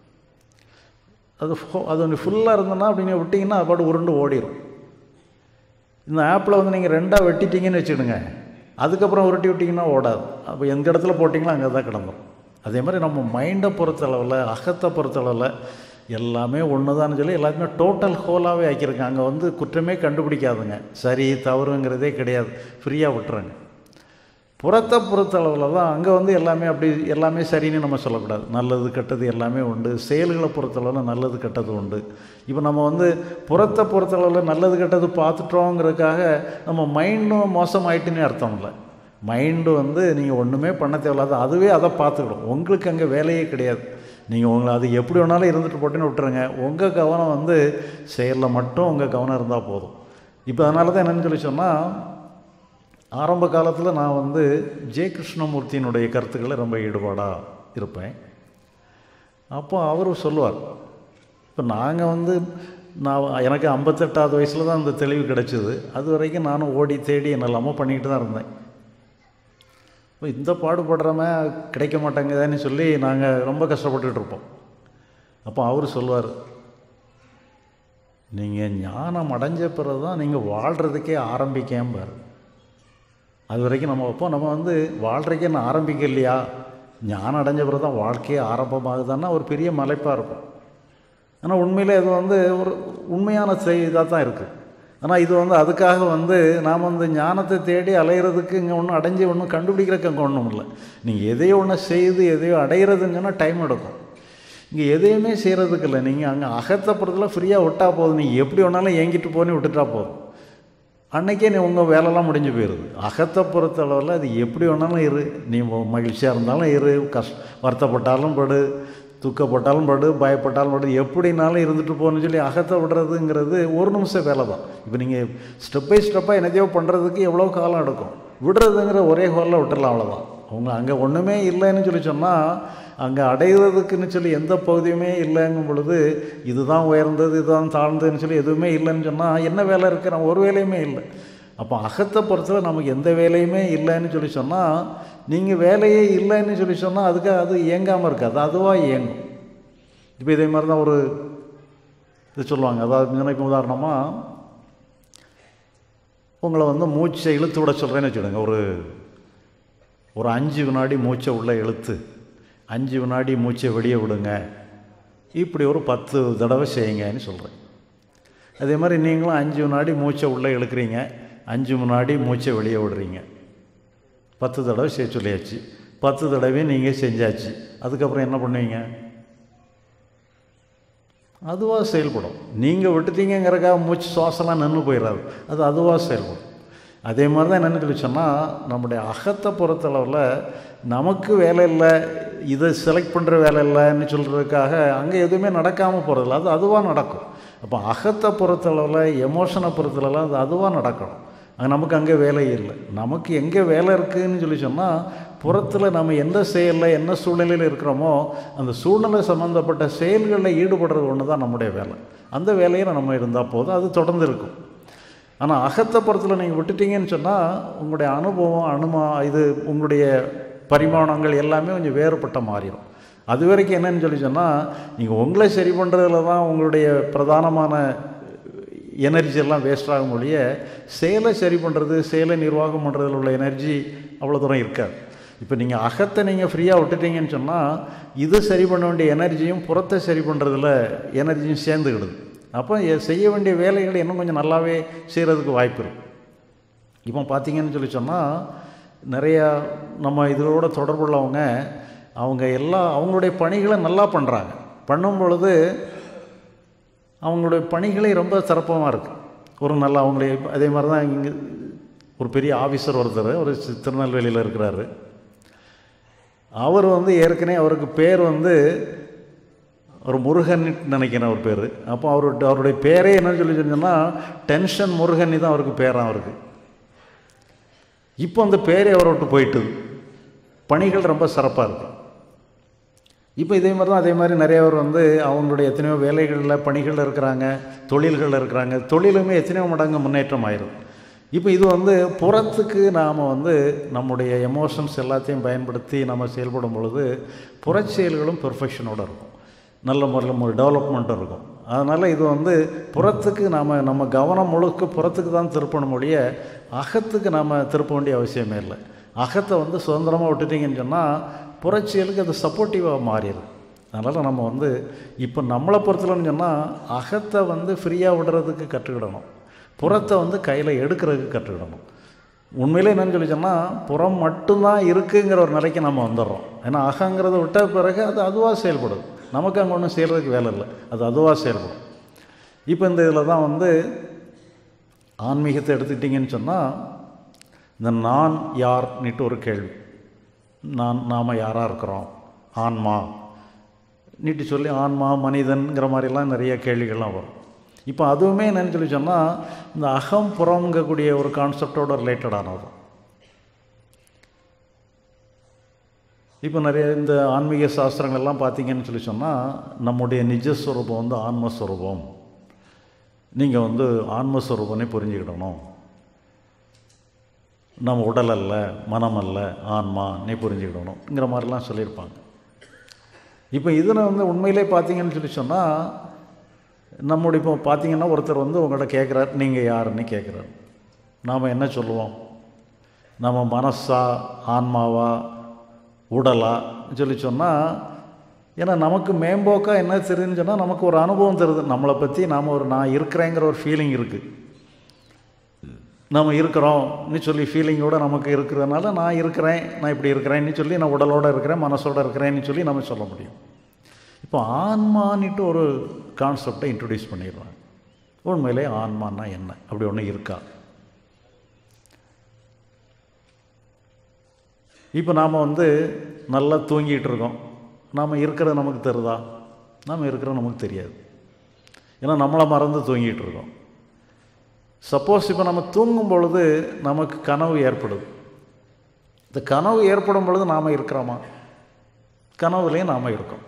அது அது ஒன்று ஃபுல்லாக இருந்ததுன்னா அப்படின்னு விட்டிங்கன்னா அது பாட்டு உருண்டு ஓடிடும். இந்த ஆப்பிளை வந்து நீங்கள் ரெண்டாக வெட்டிட்டீங்கன்னு வச்சுக்கிடுங்க, அதுக்கப்புறம் உருட்டி விட்டிங்கன்னா ஓடாது. அப்போ எந்த இடத்துல போட்டிங்களோ அங்கே தான் கிடந்துடும். அதே மாதிரி நம்ம மைண்டை பொறுத்தளவில் அகத்தை பொறுத்தளவில் எல்லாமே ஒன்று தான் சொல்லி எல்லாத்தையுமே டோட்டல் ஹோலாகவே ஆக்கியிருக்காங்க. அங்கே வந்து குற்றமே கண்டுபிடிக்காதுங்க, சரி தவறுங்கிறதே கிடையாது, ஃப்ரீயாக விட்டுறாங்க. புறத்தை பொறுத்தளவில் தான் அங்கே வந்து எல்லாமே அப்படி எல்லாமே சரின்னு நம்ம சொல்லக்கூடாது, நல்லது கெட்டது எல்லாமே உண்டு. செயல்களை பொறுத்தளவில் நல்லது கெட்டது உண்டு. இப்போ நம்ம வந்து புறத்தை பொறுத்தளவில் நல்லது கெட்டது பார்த்துட்டோங்கிறதுக்காக நம்ம மைண்டும் மோசமாயிட்டுன்னு அர்த்தம் இல்லை. மைண்டு வந்து நீங்கள் ஒன்றுமே பண்ண தேவையில்லாத அதுவே அதை பார்த்துக்கிடும். உங்களுக்கு அங்கே வேலையே கிடையாது. நீங்கள் உங்களை அது எப்படி வேணாலும் இருந்துட்டு போட்டுன்னு விட்டுருங்க. உங்கள் கவனம் வந்து செயலில் மட்டும் உங்கள் கவனம் இருந்தால் போதும். இப்போ அதனால தான் என்னென்னு சொல்லி சொன்னால் ஆரம்ப காலத்தில் நான் வந்து ஜெய கிருஷ்ணமூர்த்தியினுடைய கருத்துக்களை ரொம்ப ஈடுபாடாக இருப்பேன். அப்போ அவர் சொல்லுவார், இப்போ நாங்கள் வந்து நான் எனக்கு ஐம்பத்தெட்டாவது வயசில் தான் அந்த தெளிவு கிடச்சிது. அது வரைக்கும் நானும் ஓடி தேடி என்னெல்லாமோ பண்ணிக்கிட்டு தான் இருந்தேன். இப்போ இந்த பாடுபடுறவன் கிடைக்க மாட்டேங்குதுன்னு சொல்லி நாங்கள் ரொம்ப கஷ்டப்பட்டுக்கிட்டு இருப்போம். அப்போ அவர் சொல்லுவார், நீங்கள் ஞானம் அடைஞ்ச பிறகு தான் நீங்கள் வாழ்கிறதுக்கே ஆரம்பிக்கம்பார். அது வரைக்கும் நம்ம அப்போ நம்ம வந்து வாழ்கிறக்கே நான் ஆரம்பிக்கலையா, ஞானம் அடைஞ்ச பிறகு தான் வாழ்க்கையே ஆரம்பமாகுதுன்னா ஒரு பெரிய மலைப்பாக இருக்கும். ஆனால் உண்மையில் இது வந்து ஒரு உண்மையான இதாக தான் இருக்குது. ஆனால் இது வந்து அதுக்காக வந்து நாம் வந்து ஞானத்தை தேடி அலையிறதுக்கு இங்கே ஒன்றும் அடைஞ்சி ஒன்றும் கண்டுபிடிக்கிறதுக்கு அங்கே ஒன்றும் இல்லை. நீங்கள் எதையோ ஒன்று செய்து எதையோ அடையிறதுங்கன்னா டைம் எடுக்கும். இங்கே எதையுமே செய்கிறதுக்கு இல்லை. நீங்கள் அங்கே அகத்தை பொறுத்தல ஃப்ரீயாக விட்டால் போதும், நீங்கள் எப்படி வேணாலும் ஏங்கிட்டு போன்னு விட்டுட்டா போதும், அன்றைக்கே நீ உங்கள் வேலைலாம் முடிஞ்சு போயிடுது. அகத்தை பொறுத்த அளவில் அது எப்படி வேணாலும் இரு, நீ மகிழ்ச்சியாக இருந்தாலும் இரு, கஷ் வருத்தப்பட்டாலும் படு, துக்கப்பட்டாலும் படு, பயப்பட்டாலும் படு, எப்படினாலும் இருந்துட்டு போகணும்னு சொல்லி அகத்தை விடுறதுங்கிறது ஒரு நிமிஷம் வேலை தான். இப்போ நீங்கள் ஸ்டெப் பை ஸ்டெப்பாக என்னதையோ பண்ணுறதுக்கு எவ்வளோ காலம் எடுக்கும், விடுறதுங்கிற ஒரே ஹோலில் விட்டுடலாம், அவ்வளோதான். அவங்க அங்கே ஒன்றுமே இல்லைன்னு சொல்லி சொன்னால், அங்கே அடைகிறதுக்குன்னு சொல்லி எந்த பகுதியுமே இல்லைங்கும் பொழுது, இதுதான் உயர்ந்தது இதுதான் தாழ்ந்ததுன்னு சொல்லி எதுவுமே இல்லைன்னு சொன்னால் என்ன வேலை இருக்குது? நம்ம ஒரு வேலையுமே இல்லை. அப்போ அகத்தை பொறுத்தவரை நமக்கு எந்த வேலையுமே இல்லைன்னு சொல்லி சொன்னால், நீங்கள் வேலையே இல்லைன்னு சொல்லி சொன்னால் அதுக்கு அது இயங்காமல் இருக்காது, அதுவாக இயங்கும். இப்போ இதே மாதிரி தான் ஒரு இது சொல்லுவாங்க. அதாவது எனக்கு உதாரணமாக உங்களை வந்து மூச்சை இழுத்து விட சொல்கிறேன்னு வச்சுடுங்க. ஒரு ஒரு அஞ்சு வினாடி மூச்சை உள்ளே இழுத்து அஞ்சு வினாடி மூச்சை வெளியே விடுங்க, இப்படி ஒரு பத்து தடவை செய்யுங்கன்னு சொல்கிறேன். அதே மாதிரி நீங்களும் அஞ்சு வினாடி மூச்சை உள்ளே இழுக்கிறீங்க, அஞ்சு வினாடி மூச்சை வெளியே விடுறீங்க. பத்து தடவை செய்ய சொல்லியாச்சு. பத்து தடவையும் நீங்கள் செஞ்சாச்சு. அதுக்கப்புறம் என்ன பண்ணுவீங்க? அதுவாக செயல்படும். நீங்கள் விட்டுட்டீங்கிறக்காக மூச்சு சுவாசம்லாம் நின்று போயிடாது, அது அதுவாக செயல்படும். அதே மாதிரி தான் என்னென்னு சொல்லி சொன்னால், நம்முடைய அகத்தை பொறுத்தளவில் நமக்கு வேலை இல்லை, இதை செலக்ட் பண்ணுற வேலை இல்லைன்னு சொல்கிறதுக்காக அங்கே எதுவுமே நடக்காமல் போகிறதில்ல, அது அதுவாக நடக்கும். அப்போ அகத்தை பொறுத்தளவில் எமோஷனை பொறுத்தளவில் அது அதுவாக நடக்கணும். அது நமக்கு அங்கே வேலை இல்லை. நமக்கு எங்கே வேலை இருக்குதுன்னு சொல்லி சொன்னால், புறத்தில் நம்ம எந்த செயலில் என்ன சூழ்நிலையில் இருக்கிறோமோ அந்த சூழ்நிலை சம்மந்தப்பட்ட செயல்களில் ஈடுபடுறது ஒன்று தான் நம்முடைய வேலை. அந்த வேலையில் நம்ம இருந்தால் போதும், அது தொடர்ந்து இருக்கும். ஆனால் அகத்தை புறத்தில் நீங்கள் விட்டுட்டீங்கன்னு சொன்னால் உங்களுடைய அனுபவம் அனுமா இது உங்களுடைய பரிமாணங்கள் எல்லாமே கொஞ்சம் வேறுபட்ட மாறிடும். அது வரைக்கும் என்னன்னு சொல்லி சொன்னால், நீங்கள் உங்களை சரி பண்ணுறதுல தான் உங்களுடைய பிரதானமான எனர்ஜி எல்லாம் வேஸ்ட் ஆகும் ஒழிய, செயலை சரி பண்ணுறது செயலை நிர்வாகம் பண்ணுறதுல உள்ள எனர்ஜி அவ்வளோ தூரம் இருக்காது. இப்போ நீங்கள் அகத்தை நீங்கள் ஃப்ரீயாக விட்டுட்டீங்கன்னு சொன்னால், இது சரி பண்ண வேண்டிய எனர்ஜியும் புறத்தை சரி பண்ணுறதுல எனர்ஜியும் சேர்ந்துக்கிடுது. அப்போ செய்ய வேண்டிய வேலைகளை இன்னும் கொஞ்சம் நல்லாவே செய்கிறதுக்கு வாய்ப்பு இருக்குது. இப்போ பார்த்தீங்கன்னு சொல்லி சொன்னால், நிறையா நம்ம இதோட தொடர்புள்ளவங்க அவங்க எல்லா அவங்களுடைய பணிகளை நல்லா பண்ணுறாங்க. பண்ணும் பொழுது அவங்களுடைய பணிகளே ரொம்ப சிறப்பாக இருக்குது. ஒரு நல்ல அவங்களுடைய அதே மாதிரி தான் இங்கே ஒரு பெரிய ஆஃபீஸர் ஒருத்தர் ஒரு திருநெல்வேலியில் இருக்கிறாரு. அவர் வந்து ஏற்கனவே அவருக்கு பேர் வந்து ஒரு முருகன் நினைக்கிறேன் ஒரு பேர். அப்போ அவரு அவருடைய பேரே என்னன்னு சொல்லி சொன்னால் டென்ஷன் முருகன் தான் அவருக்கு பேராக அவருக்கு. இப்போ அந்த பேரே அவரை விட்டு போயிட்டுது. பணிகள் ரொம்ப சிறப்பாக இருக்குது. இப்போ இதே மாதிரி தான் அதே மாதிரி நிறைய பேர் வந்து அவங்களுடைய எத்தனையோ வேலைகளில் பணிகளில் இருக்கிறாங்க, தொழில்களில் இருக்கிறாங்க. தொழிலுமே எத்தனையோ மடங்கு முன்னேற்றம் ஆயிரும். இப்போ இது வந்து புறத்துக்கு நாம் வந்து நம்முடைய எமோஷன்ஸ் எல்லாத்தையும் பயன்படுத்தி நம்ம செயல்படும் பொழுது புறச்செயல்களும் பெர்ஃபெக்ஷனோடு இருக்கும், நல்ல முறையில் ஒரு டெவலப்மெண்ட்டும் இருக்கும். அதனால் இது வந்து புறத்துக்கு நாம் நம்ம கவனம் முழுக்க புறத்துக்கு தான் திருப்பணும் ஒழிய அகத்துக்கு நாம் திருப்ப வேண்டிய அவசியமே இல்லை. அகத்தை வந்து சுதந்திரமாக விட்டுட்டிங்கன்னு சொன்னால் புறச்செயலுக்கு அது சப்போர்ட்டிவாக மாறிடுது. அதனால் நம்ம வந்து இப்போ நம்மளை பொறுத்தலன்னு சொன்னால் அகத்தை வந்து ஃப்ரீயாக விடுறதுக்கு கற்றுக்கிடணும், புறத்தை வந்து கையில் எடுக்கிறதுக்கு கற்றுக்கிடணும். உண்மையிலே என்னன்னு சொல்லி சொன்னால் புறம் மட்டும்தான் இருக்குங்கிற ஒரு நிலைக்கு நம்ம வந்துடுறோம். ஏன்னா அகங்கிறத விட்ட பிறகு அது அதுவாக செயல்படுது, நமக்கு அங்கே ஒன்றும் செய்கிறதுக்கு வேலை இல்லை, அது அதுவாக செயல்படும். இப்போ இந்த இதில் தான் வந்து ஆன்மீகத்தை எடுத்துக்கிட்டிங்கன்னு சொன்னால், இந்த நான் யார்னிட்டு ஒரு கேள்வி, நான் நாம் யாராக இருக்கிறோம், ஆன்மா நீட்டு சொல்லி ஆன்மா மனிதன்கிற மாதிரிலாம் நிறைய கேள்விகள்லாம் வரும். இப்போ அதுவுமே என்னன்னு சொல்லி சொன்னால் இந்த அகம் புறம்ங்கக்கூடிய ஒரு கான்செப்டோட ரிலேட்டடானது. இப்போ நிறைய இந்த ஆன்மீக சாஸ்திரங்கள்லாம் பார்த்திங்கன்னு சொல்லி சொன்னால் நம்முடைய நிஜஸ்வரூபம் வந்து ஆன்மஸ்வரூபம், நீங்கள் வந்து ஆன்மஸ்வரூபனே புரிஞ்சுக்கிடணும், நம்ம உடல் அல்ல மனம் அல்ல ஆன்மா நீ புரிஞ்சுக்கிடணுங்கிற மாதிரிலாம் சொல்லியிருப்பாங்க. இப்போ இதில் வந்து உண்மையிலே பார்த்தீங்கன்னு சொல்லி சொன்னால் நம்முடைய இப்போ பார்த்தீங்கன்னா ஒருத்தர் வந்து உங்கள்கிட்ட கேட்குறாரு, நீங்கள் யாருன்னு கேட்குறாரு. நாம் என்ன சொல்லுவோம்? நம்ம மனசா ஆன்மாவா உடலா சொல்லி சொன்னால், ஏன்னா நமக்கு மேம்போக்காக என்ன தெரியுதுன்னு சொன்னால் நமக்கு ஒரு அனுபவம் தருது, நம்மளை பற்றி நாம் ஒரு நான் இருக்கிறேங்கிற ஒரு ஃபீலிங் இருக்குது, நம்ம இருக்கிறோம்னு சொல்லி ஃபீலிங்கோடு நமக்கு இருக்கிறதுனால நான் இருக்கிறேன், நான் இப்படி இருக்கிறேன்னு சொல்லி நான் உடலோடு இருக்கிறேன் மனசோடு இருக்கிறேன்னு சொல்லி நம்ம சொல்ல முடியும். இப்போ ஆன்மானிட்டு ஒரு கான்செப்டை இன்ட்ரடியூஸ் பண்ணிடுறாங்க. உண்மையிலே ஆன்மானா என்ன, அப்படி ஒன்று இருக்கா? இப்போ நாம் வந்து நல்லா தூங்கிட்டு இருக்கோம், நாம் இருக்கிறது நமக்கு தெரியுதா? நாம் இருக்கிறது நமக்கு தெரியாது, ஏன்னா நம்மளை மறந்து தூங்கிட்டு இருக்கோம். சப்போஸ் இப்போ நம்ம தூங்கும் பொழுது நமக்கு கனவு ஏற்படுது, இந்த கனவு ஏற்படும் பொழுது நாம் இருக்கிறோமா? கனவுலேயும் நாம் இருக்கோம்.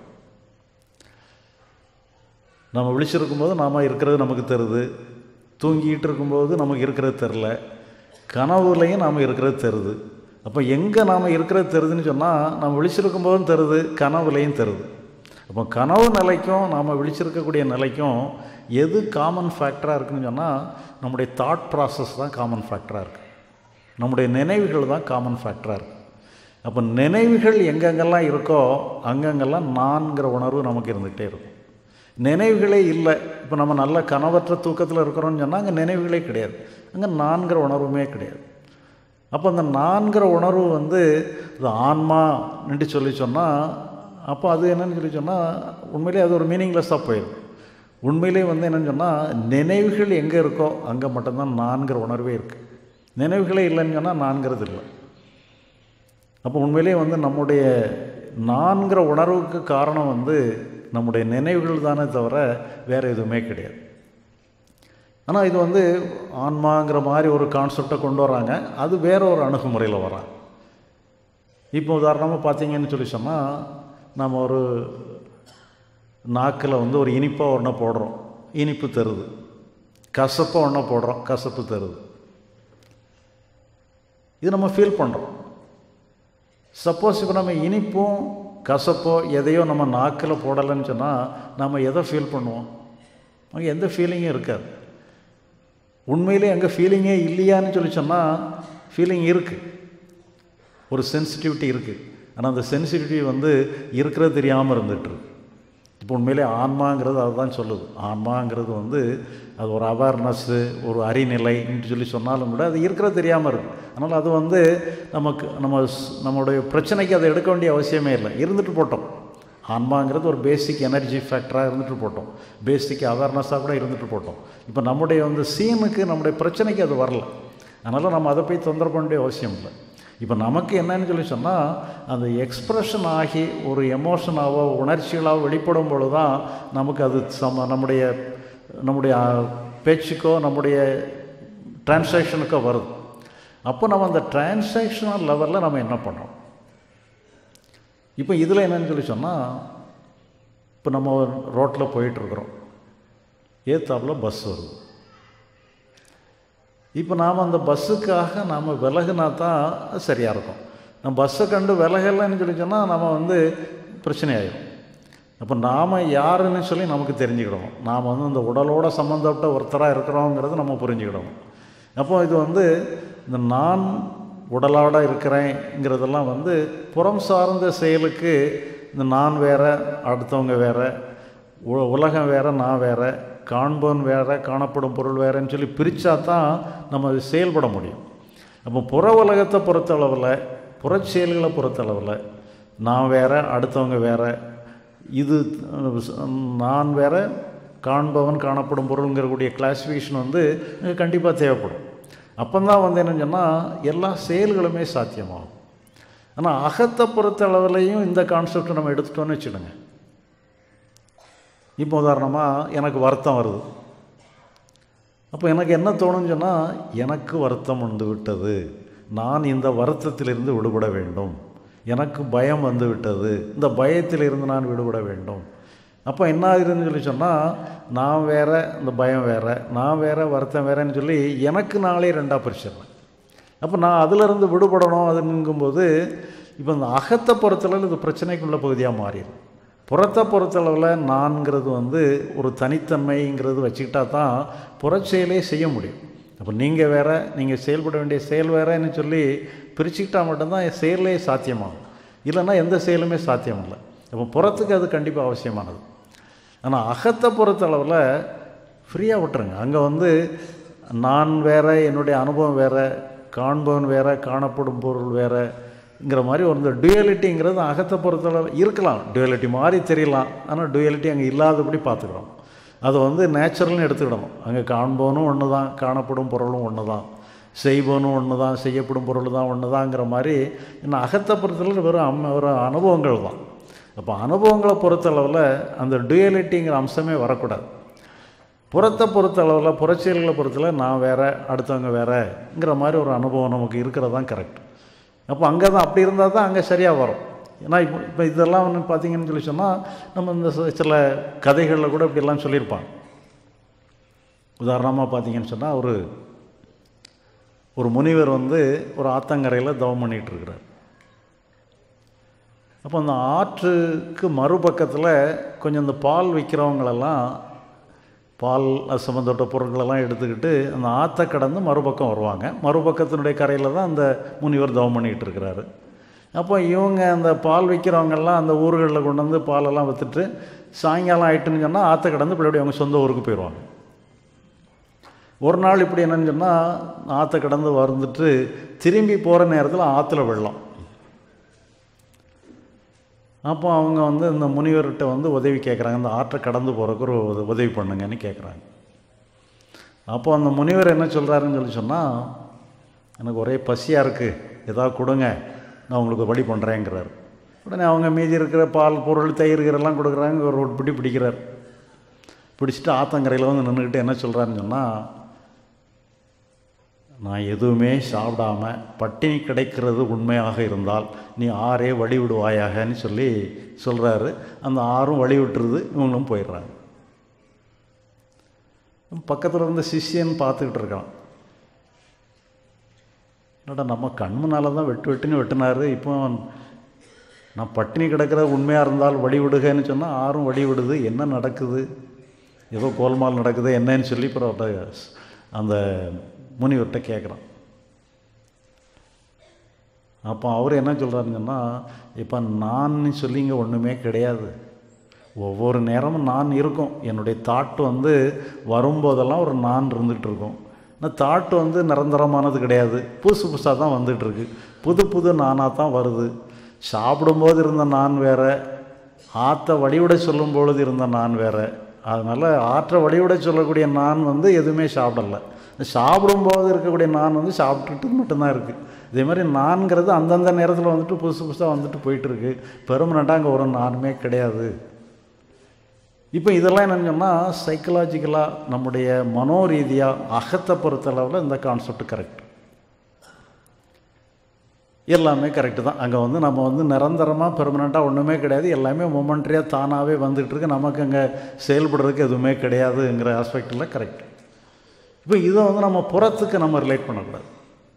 நம்ம விழிச்சிருக்கும்போது நாம் இருக்கிறது நமக்கு தெரியுது, தூங்கிட்டு இருக்கும்போது நமக்கு இருக்கிறது தெரில, கனவுலையும் நாம் இருக்கிறது தெரியுது. அப்போ எங்கே நாம் இருக்கிறது தெரியுதுன்னு சொன்னால் நம்ம விழிச்சிருக்கும் போதும் தெரியுது, கனவுலையும் தெரியுது. அப்போ கனவு நிலைக்கும் நாம் விழிச்சிருக்கக்கூடிய நிலைக்கும் எது காமன் ஃபேக்டராக இருக்குதுன்னு சொன்னால் நம்முடைய தாட் ப்ராசஸ் தான் காமன் ஃபேக்டராக இருக்குது, நம்முடைய நினைவுகள் தான் காமன் ஃபேக்டராக இருக்குது. அப்போ நினைவுகள் எங்கெங்கெல்லாம் இருக்கோ அங்கங்கெல்லாம் நான்கிற உணர்வு நமக்கு இருந்துகிட்டே இருக்கும். நினைவுகளே இல்லை, இப்போ நம்ம நல்ல கனவற்ற தூக்கத்தில் இருக்கிறோன்னு சொன்னால் அங்கே நினைவுகளே கிடையாது, அங்கே நான்கிற உணர்வுமே கிடையாது. அப்போ அந்த நான்கிற உணர்வு வந்து இது ஆன்மான்னு சொல்லி சொன்னால் அப்போ அது என்னன்னு சொல்லி சொன்னால் உண்மையிலே அது ஒரு மீனிங்லெஸ்ஸாக போயிடும். உண்மையிலே வந்து என்னென்னு சொன்னால் நினைவுகள் எங்கே இருக்கோ அங்கே மட்டும்தான் நான்கிற உணர்வே இருக்குது. நினைவுகளே இல்லைன்னு சொன்னால் நான்கிறது இல்லை. அப்போ உண்மையிலே வந்து நம்முடைய நான்கிற உணர்வுக்கு காரணம் வந்து நம்முடைய நினைவுகள் தானே தவிர வேறு எதுவுமே கிடையாது. ஆனால் இது வந்து ஆன்மாங்கிற மாதிரி ஒரு கான்செப்டை கொண்டு வராங்க, அது வேற ஒரு அணுகுமுறையில் வராங்க. இப்போ உதாரணமாக பார்த்தீங்கன்னு சொல்லி சொன்னால் நம்ம ஒரு நாக்கில் வந்து ஒரு இனிப்பாக ஒன்றை போடுறோம், இனிப்பு தருது. கசப்பாக ஒன்றை போடுறோம், கசப்பு தருது. இது நம்ம ஃபீல் பண்ணுறோம். சப்போஸ் இப்போ நம்ம இனிப்பும் கசப்போ எதையோ நம்ம நாக்கில் போடலைன்னு சொன்னால் நம்ம எதை ஃபீல் பண்ணுவோம்? அங்கே எந்த ஃபீலிங்கும் இருக்காது. உண்மையிலே அங்கே ஃபீலிங்கே இல்லையான்னு சொல்லி சொன்னால் ஃபீலிங் இருக்குது, ஒரு சென்சிட்டிவிட்டி இருக்குது. ஆனால் அந்த சென்சிட்டிவிட்டி வந்து இருக்கிறது தெரியாமல் இருந்துகிட்ருக்கு. இப்போ உண்மையிலே ஆன்மாங்கிறது அதுதான் சொல்லுது. ஆன்மாங்கிறது வந்து அது ஒரு அவேர்னஸ்ஸு, ஒரு அறிநிலைன்னு சொல்லி சொன்னாலும் கூட அது இருக்கிறது தெரியாமல் இருக்குது. அதனால் அது வந்து நமக்கு நம்ம நம்மளுடைய பிரச்சனைக்கு அதை எடுக்க வேண்டிய அவசியமே இல்லை, இருந்துட்டு போட்டோம். ஆன்மாங்கிறது ஒரு பேசிக் எனர்ஜி ஃபேக்டராக இருந்துட்டு போட்டோம், பேசிக் அவேர்னஸாக கூட இருந்துட்டு போட்டோம். இப்போ நம்முடைய வந்து சீனுக்கு நம்முடைய பிரச்சனைக்கு அது வரல, அதனால் நம்ம அதை போய் தொந்தரவு பண்ண வேண்டிய அவசியம் இல்லை. இப்போ நமக்கு என்னன்னு சொல்லி சொன்னால் அந்த எக்ஸ்ப்ரெஷன் ஆகி ஒரு எமோஷனாவோ உணர்ச்சிகளாவோ வெளிப்படும் பொழுது தான் நமக்கு அது சம நம்முடைய நம்முடைய பேச்சுக்கோ நம்முடைய டிரான்சாக்ஷனுக்கோ வருது. அப்போ நம்ம அந்த டிரான்சாக்ஷனல் லெவலில் நம்ம என்ன பண்ணுறோம்? இப்போ இதில் என்னன்னு சொல்லி சொன்னால் இப்போ நம்ம ரோட்டில் போயிட்டுருக்குறோம், ஏத்தாப்புல பஸ் வருது. இப்போ நாம் அந்த பஸ்ஸுக்காக நாம் விலகுனா தான் சரியாக இருக்கும். நம்ம பஸ்ஸை கண்டு விலகலைன்னு சொல்லி சொன்னால் நம்ம வந்து பிரச்சனை ஆகிடும். அப்போ நாம் யாருன்னு சொல்லி நமக்கு தெரிஞ்சுக்கிடணும். நாம் வந்து இந்த உடலோட சம்மந்தப்பட்ட ஒருத்தராக இருக்கிறோங்கிறது நம்ம புரிஞ்சுக்கிடணும். அப்போ இது வந்து இந்த நான் உடலோட இருக்கிறேங்கிறதெல்லாம் வந்து புறம் சார்ந்த செயலுக்கு இந்த நான் வேறு, அடுத்தவங்க வேறு, உ உலகம் வேறு, நான் வேறு, காண்பவன் வேறு, காணப்படும் பொருள் வேறுன்னு சொல்லி பிரித்தா தான் நம்ம அது செயல்பட முடியும். அப்போ புற உலகத்தை பொறுத்தளவில், புற செயல்களை பொறுத்தளவில் நான் வேறு, அடுத்தவங்க வேறு, இது நான் வேறு, காண்பவன், காணப்படும் பொருளுங்கிறக்கூடிய கிளாஸிஃபிகேஷன் வந்து கண்டிப்பாக தேவைப்படும். அப்போ தான் வந்து என்னன்னு சொன்னால் எல்லா செயல்களுமே சாத்தியமாகும். ஆனால் அகத்தை பொறுத்த அளவுலையும் இந்த கான்செப்டை நம்ம எடுத்துட்டோன்னு வச்சுடுங்க. இப்போ உதாரணமாக எனக்கு வருத்தம் வருது. அப்போ எனக்கு என்ன தோணுன்னு சொன்னால் எனக்கு வருத்தம் வந்து விட்டது, நான் இந்த வருத்தத்திலிருந்து விடுபட வேண்டும். எனக்கு பயம் வந்து விட்டது, இந்த பயத்திலிருந்து நான் விடுபட வேண்டும். அப்போ என்ன ஆகுதுன்னு சொல்லி சொன்னால் நான் வேறு, இந்த பயம் வேறு, நான் வேறு, வருத்தம் வேறேன்னு சொல்லி எனக்கு நாளே ரெண்டாக பிரிச்சிடுறேன். அப்போ நான் அதிலிருந்து விடுபடணும் அதுங்கும்போது இப்போ இந்த அகத்தை பொறுத்தளவில் இது பிரச்சனைக்குள்ள பகுதியாக மாறிடும். புறத்தை பொறுத்தளவில் நான்கிறது வந்து ஒரு தனித்தன்மைங்கிறது வச்சுக்கிட்டா தான் புறச்செயலே செய்ய முடியும். அப்போ நீங்கள் வேறு, நீங்கள் செயல்பட வேண்டிய செயல் வேறேன்னு சொல்லி பிரிச்சுக்கிட்டால் மட்டும்தான் செயலே சாத்தியமாகும், இல்லைன்னா எந்த செயலுமே சாத்தியம் இல்லை. அப்போ புறத்துக்கு அது கண்டிப்பாக அவசியமானது. ஆனால் அகத்தை பொறுத்தளவில் ஃப்ரீயாக விட்டுருங்க. அங்கே வந்து நான் வேறு, என்னுடைய அனுபவம் வேறு, காண்பவன் வேறு, காணப்படும் பொருள் வேறுங்கிற மாதிரி ஒரு இந்த டுயலிட்டிங்கிறது அகத்தை பொறுத்தளவு இருக்கலாம். டுயலிட்டி மாதிரி தெரியலாம், ஆனால் டுயலிட்டி அங்கே இல்லாதபடி பார்த்துக்கிறோம். அதை வந்து நேச்சுரல்னு எடுத்துக்கிடணும். அங்கே காண்பவனும் ஒன்று தான், காணப்படும் பொருளும் ஒன்று தான், செய்பவனும் ஒன்று தான், செய்யப்படும் பொருள் தான் ஒன்று தாங்கிற மாதிரி இன்னும் அகத்தை பொறுத்தளவு வெறும் அம் ஒரு அனுபவங்கள் தான். அப்போ அனுபவங்களை பொறுத்தளவில் அந்த டுயலிட்டிங்கிற அம்சமே வரக்கூடாது. புறத்தை பொறுத்தளவில், புறச்செயல்களை பொறுத்தளவு நான் வேறு, அடுத்தவங்க வேறுங்கிற மாதிரி ஒரு அனுபவம் நமக்கு இருக்கிறது தான் கரெக்ட். அப்போ அங்கே தான் அப்படி இருந்தால் தான் அங்கே சரியாக வரும். ஏன்னா இப்போ இப்போ இதெல்லாம் வந்து பார்த்திங்கன்னு சொல்லி சொன்னால் நம்ம இந்த சில கதைகளில் கூட இப்படியெல்லாம் சொல்லியிருப்பாங்க. உதாரணமாக பார்த்திங்கன்னு சொன்னால் ஒரு ஒரு முனிவர் வந்து ஒரு ஆத்தங்கரையில் தவம் பண்ணிகிட்ருக்கிறார். அப்போ அந்த ஆற்றுக்கு மறுபக்கத்தில் கொஞ்சம் இந்த பால் விற்கிறவங்களெல்லாம் பால் சம்மந்தப்பட்ட பொருட்களெல்லாம் எடுத்துக்கிட்டு அந்த ஆற்றை கடந்து மறுபக்கம் வருவாங்க. மறுபக்கத்தினுடைய கரையில் தான் அந்த முனிவர் தவம் பண்ணிகிட்டு இருக்கிறாரு. அப்போ இவங்க அந்த பால் விற்கிறவங்கெல்லாம் அந்த ஊர்களில் கொண்டு வந்து பாலெல்லாம் விற்றுட்டு சாயங்காலம் ஆகிட்டுன்னு சொன்னால் ஆற்றை கடந்து இப்படி அவங்க சொந்த ஊருக்கு போயிடுவாங்க. ஒரு நாள் இப்படி என்னன்னு சொன்னால் ஆற்றை கடந்து வந்துட்டு திரும்பி போகிற நேரத்தில் ஆற்றுல வெள்ளம். அப்போ அவங்க வந்து இந்த முனிவர்கிட்ட வந்து உதவி கேட்குறாங்க, இந்த ஆற்றை கடந்து போகிறக்கு ஒரு உதவி பண்ணுங்கன்னு கேட்குறாங்க. அப்போ அந்த முனிவர் என்ன சொல்கிறாருன்னு சொல்லி சொன்னால், எனக்கு ஒரே பசியாக இருக்குது, ஏதாவது கொடுங்க, நான் உங்களுக்கு வழி பண்ணுறேங்கிறார். உடனே அவங்க மீதி இருக்கிற பால் பொருள் தயிர்கிறெல்லாம் கொடுக்குறாங்க. ஒரு பிடி பிடிக்கிறார். பிடிச்சிட்டு ஆத்தங்கரையில் வந்து நின்றுக்கிட்டு என்ன சொல்கிறாருன்னு சொன்னால், நான் எதுவுமே சாப்பிடாம பட்டினி கிடைக்கிறது உண்மையாக இருந்தால் நீ ஆறே வழி விடுவாயாகன்னு சொல்லி சொல்கிறாரு. அந்த ஆறும் வழி விட்டுருது, இவங்களும் போயிடுறாங்க. பக்கத்தில் இருந்த சிஷ்யன் பார்த்துக்கிட்டு இருக்கான். என்னடா நம்ம கண் முன்னால் தான் வெட்டு வெட்டுன்னு வெட்டினார், இப்போ நான் பட்டினி கிடக்கிறது உண்மையாக இருந்தால் வழி விடுகன்னு சொன்னால் ஆறும் வழி விடுது, என்ன நடக்குது, ஏதோ கோல்மால் நடக்குது என்னன்னு சொல்லி அப்புறம் அந்த முனிவர்கிட்ட கேட்குறான். அப்போ அவர் என்ன சொல்கிறாருன்னு சொன்னால், இப்போ நான் சொல்லி இங்கே ஒன்றுமே கிடையாது, ஒவ்வொரு நேரமும் நான் இருக்கும். என்னுடைய தாட்டு வந்து வரும்போதெல்லாம் ஒரு நான் இருந்துகிட்டு இருக்கும். ஆனால் தாட்டு வந்து நிரந்தரமானது கிடையாது, புதுசு புதுசாக தான் வந்துகிட்ருக்கு, புது புது நானாக தான் வருது. சாப்பிடும்போது இருந்த நான் வேறு, ஆற்றை வழிவிட சொல்லும் பொழுது இருந்த நான் வேறு. அதனால் ஆற்றை வழிவிட சொல்லக்கூடிய நான் வந்து எதுவுமே சாப்பிடலை, சாப்பிடும்போது இருக்கக்கூடிய நான் வந்து சாப்பிட்டுட்டு மட்டும்தான் இருக்குது. இதே மாதிரி நான்கிறது அந்தந்த நேரத்தில் வந்துட்டு புதுசு புதுசாக வந்துட்டு போயிட்டுருக்கு, பெர்மனெண்ட்டாக அங்கே ஒரு நானுமே கிடையாது. இப்போ இதெல்லாம் என்னென்னு சொன்னால் சைக்கலாஜிக்கலாக நம்முடைய மனோரீதியாக அகத்தை பொறுத்தளவில் இந்த கான்செப்ட் கரெக்ட், எல்லாமே கரெக்டு தான். அங்கே வந்து நம்ம வந்து நிரந்தரமாக பெர்மனெண்ட்டாக ஒன்றுமே கிடையாது, எல்லாமே மொமெண்ட்ரியாக தானாகவே வந்துகிட்ருக்கு, நமக்கு அங்கே செயல்படுறதுக்கு எதுவுமே கிடையாதுங்கிற ஆஸ்பெக்டில் கரெக்ட். இப்போ இதை வந்து நம்ம புறத்துக்கு நம்ம ரிலேட் பண்ணக்கூடாது.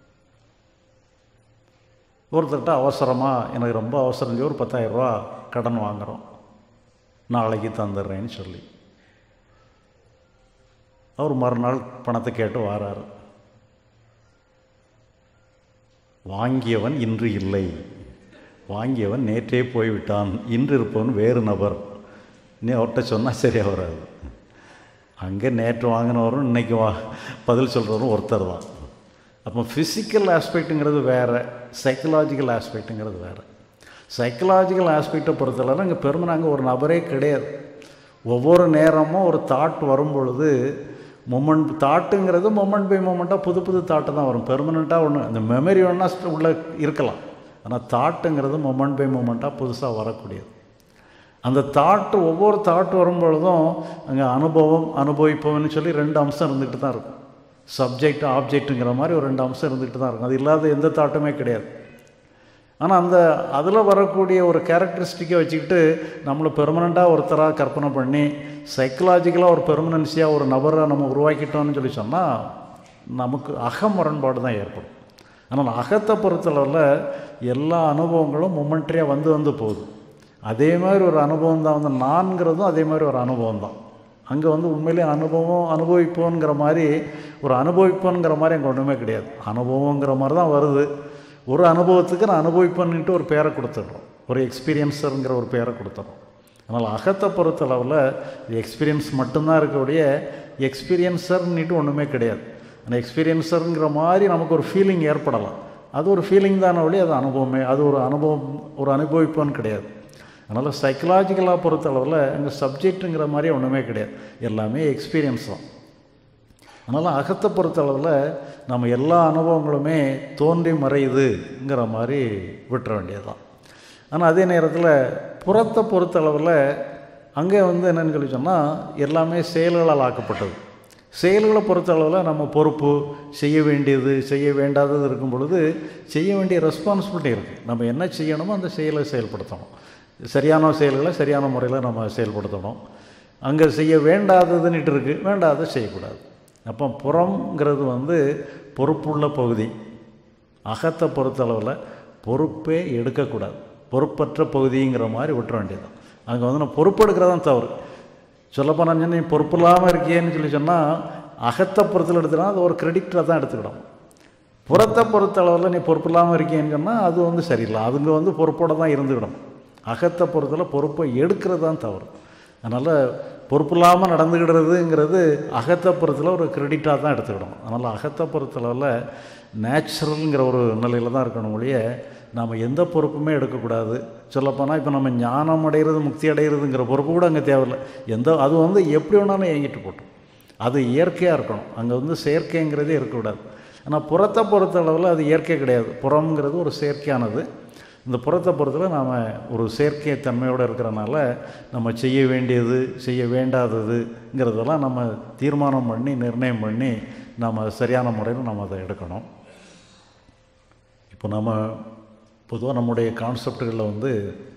ஒருத்தர்கிட்ட அவசரமாக எனக்கு ரொம்ப அவசரம், ஒரு பத்தாயிரரூபா கடன் வாங்குகிறோம், நாளைக்கு தந்துடுறேன்னு சொல்லி அவர் மறுநாள் பணத்தை கேட்டு வாராரு. வாங்கியவன் இன்று இல்லை, வாங்கியவன் நேற்றே போய்விட்டான், இன்று இருப்பவன் வேறு நபர். நீ அவர்கிட்ட சொன்னால் சரியாக வராது. அங்கே நேற்று வாங்கினவரும் இன்றைக்கி வா பதில் சொல்கிறவரும் ஒருத்தர் தான். அப்போ ஃபிசிக்கல் ஆஸ்பெக்ட்டுங்கிறது வேறு, சைக்கலாஜிக்கல் ஆஸ்பெக்ட்டுங்கிறது வேறு. சைக்கலாஜிக்கல் ஆஸ்பெக்டை பொறுத்தளவு அங்கே பெருமை அங்கே ஒரு நபரே கிடையாது. ஒவ்வொரு நேரமும் ஒரு தாட் வரும் பொழுது மொமெண்ட், தாட்டுங்கிறது மொமெண்ட் பை மொமெண்ட்டாக புது புது தாட்டு தான் வரும், பெர்மனெண்ட்டாக ஒன்று அந்த மெமரி ஒன்றா உள்ளே இருக்கலாம். ஆனால் தாட்டுங்கிறது மொமெண்ட் பை மொமெண்ட்டாக புதுசாக வரக்கூடியது. அந்த தாட்டு ஒவ்வொரு தாட்டு வரும்பொழுதும் அங்கே அனுபவம் அனுபவிப்பவன்னு சொல்லி ரெண்டு அம்சம் இருந்துகிட்டு தான் இருக்கும். சப்ஜெக்ட் ஆப்ஜெக்ட்டுங்கிற மாதிரி ஒரு ரெண்டு அம்சம் இருந்துகிட்டு தான் இருக்கும். அது இல்லாத எந்த தாட்டுமே கிடையாது. ஆனால் அந்த அதில் வரக்கூடிய ஒரு கேரக்டரிஸ்டிக்கை வச்சுக்கிட்டு நம்மளை பெர்மனெண்ட்டாக ஒருத்தராக கற்பனை பண்ணி சைக்கலாஜிக்கலாக ஒரு பெர்மனன்சியாக ஒரு நபரை நம்ம உருவாக்கிட்டோம்னு சொல்லி சொன்னால் நமக்கு அக முரண்பாடு தான் ஏற்படும். ஆனால் அகத்தை பொறுத்தளவில் எல்லா அனுபவங்களும் மொமெண்ட்ரியாக வந்து வந்து போகுது. அதே மாதிரி ஒரு அனுபவம் தான் வந்து நான்கிறதும் அதே மாதிரி ஒரு அனுபவம் தான். அங்கே வந்து உண்மையிலே அனுபவம் அனுபவிப்போங்கிற மாதிரி ஒரு அனுபவிப்போங்கிற மாதிரி அங்கே ஒன்றுமே கிடையாது. அனுபவங்கிற மாதிரி தான் வருது. ஒரு அனுபவத்துக்கு நான் அனுபவிப்பேன்னுட்டு ஒரு பேரை கொடுத்துட்றோம், ஒரு எக்ஸ்பீரியன்ஸருங்கிற ஒரு பேரை கொடுத்துட்றோம். அதனால் அகத்தை பொறுத்தளவில் எக்ஸ்பீரியன்ஸ் மட்டும்தான் இருக்கக்கூடிய எக்ஸ்பீரியன்ஸர்ன்னுட்டு ஒன்றுமே கிடையாது. அந்த எக்ஸ்பீரியன்ஸருங்கிற மாதிரி நமக்கு ஒரு ஃபீலிங் ஏற்படலாம், அது ஒரு ஃபீலிங் தானே ஒழி, அது அனுபவமே, அது ஒரு அனுபவம் ஒரு அனுபவிப்போன்னு கிடையாது. அதனால் சைக்கலாஜிக்கலாக பொறுத்தளவில் அங்கே சப்ஜெக்ட்டுங்கிற மாதிரி ஒன்றுமே கிடையாது, எல்லாமே எக்ஸ்பீரியன்ஸ் தான். அதனால் அகத்தை பொறுத்தளவில் நம்ம எல்லா அனுபவங்களுமே தோன்றி மறையுதுங்கிற மாதிரி விட்டுற வேண்டியது தான். ஆனால் அதே நேரத்தில் புறத்தை பொறுத்தளவில் அங்கே வந்து என்னென்னு சொல்லி சொன்னால் எல்லாமே செயல்களால் ஆக்கப்பட்டது. செயல்களை பொறுத்த அளவில் நம்ம பொறுப்பு, செய்ய வேண்டியது செய்ய வேண்டாதது இருக்கும் பொழுது செய்ய வேண்டிய ரெஸ்பான்சிபிலிட்டி இருக்குது. நம்ம என்ன செய்யணுமோ அந்த செயலை செயல்படுத்தணும். சரியான செயல்களை சரியான முறையில் நம்ம செயல்படுத்தணும். அங்கே செய்ய வேண்டாததுன்னுட்டு இருக்குது, வேண்டாத செய்யக்கூடாது. அப்போ புறம்ங்கிறது வந்து பொறுப்புள்ள பகுதி. அகத்தை பொறுத்தளவில் பொறுப்பே எடுக்கக்கூடாது. பொறுப்பற்ற பகுதிங்கிற மாதிரி விட்டுற வேண்டியது. அங்கே வந்து நான் பொறுப்பு எடுக்கிறதான் தவறு. சொல்லப்போனால் நீ பொறுப்பு இல்லாமல் இருக்கியேன்னு சொல்லி சொன்னால் அகத்தை பொறுத்தில் எடுத்துனா அது ஒரு கிரெடிக்டாக தான் எடுத்துக்கிடும். புறத்தை பொறுத்த அளவில் நீ பொறுப்பு இல்லாமல் இருக்கியேன்னு சொன்னால் அது வந்து சரியில்லை. அதுங்க வந்து பொறுப்போடு தான் இருந்துக்கிடும். அகத்தை பொறுத்தளவு பொறுப்பை எடுக்கிறது தான் தவறு. அதனால் பொறுப்பு இல்லாமல் நடந்துக்கிடுறதுங்கிறது அகத்தை பொறுத்தல ஒரு கிரெடிட்டாக தான் எடுத்துக்கிடும். அதனால் அகத்தை பொறுத்தளவில் நேச்சுரலுங்கிற ஒரு நிலையில் தான் இருக்கணும் ஒழிய நாம் எந்த பொறுப்புமே எடுக்கக்கூடாது. சொல்லப்போனால் இப்போ நம்ம ஞானம் அடைகிறது, முக்தி அடைகிறதுங்கிற பொறுப்பு கூட அங்கே தேவையில்லை. எந்த அது வந்து எப்படி வேணாலும் இயங்கிட்டு போட்டோம். அது இயற்கையாக இருக்கணும். அங்கே வந்து செயற்கைங்கிறதே இருக்கக்கூடாது. ஆனால் புறத்தை பொறுத்த அளவில் அது இயற்கை கிடையாது. புறம்ங்கிறது ஒரு செயற்கையானது. இந்த புறத்தை பொறுத்தல நாம் ஒரு செயற்கை தன்மையோடு இருக்கிறனால நம்ம செய்ய வேண்டியது செய்ய வேண்டாததுங்கிறதெல்லாம் நம்ம தீர்மானம் பண்ணி நிர்ணயம் பண்ணி நம்ம சரியான முறையில் நம்ம அதை எடுக்கணும். இப்போ நம்ம பொதுவாக நம்முடைய கான்செப்டுகளில் வந்து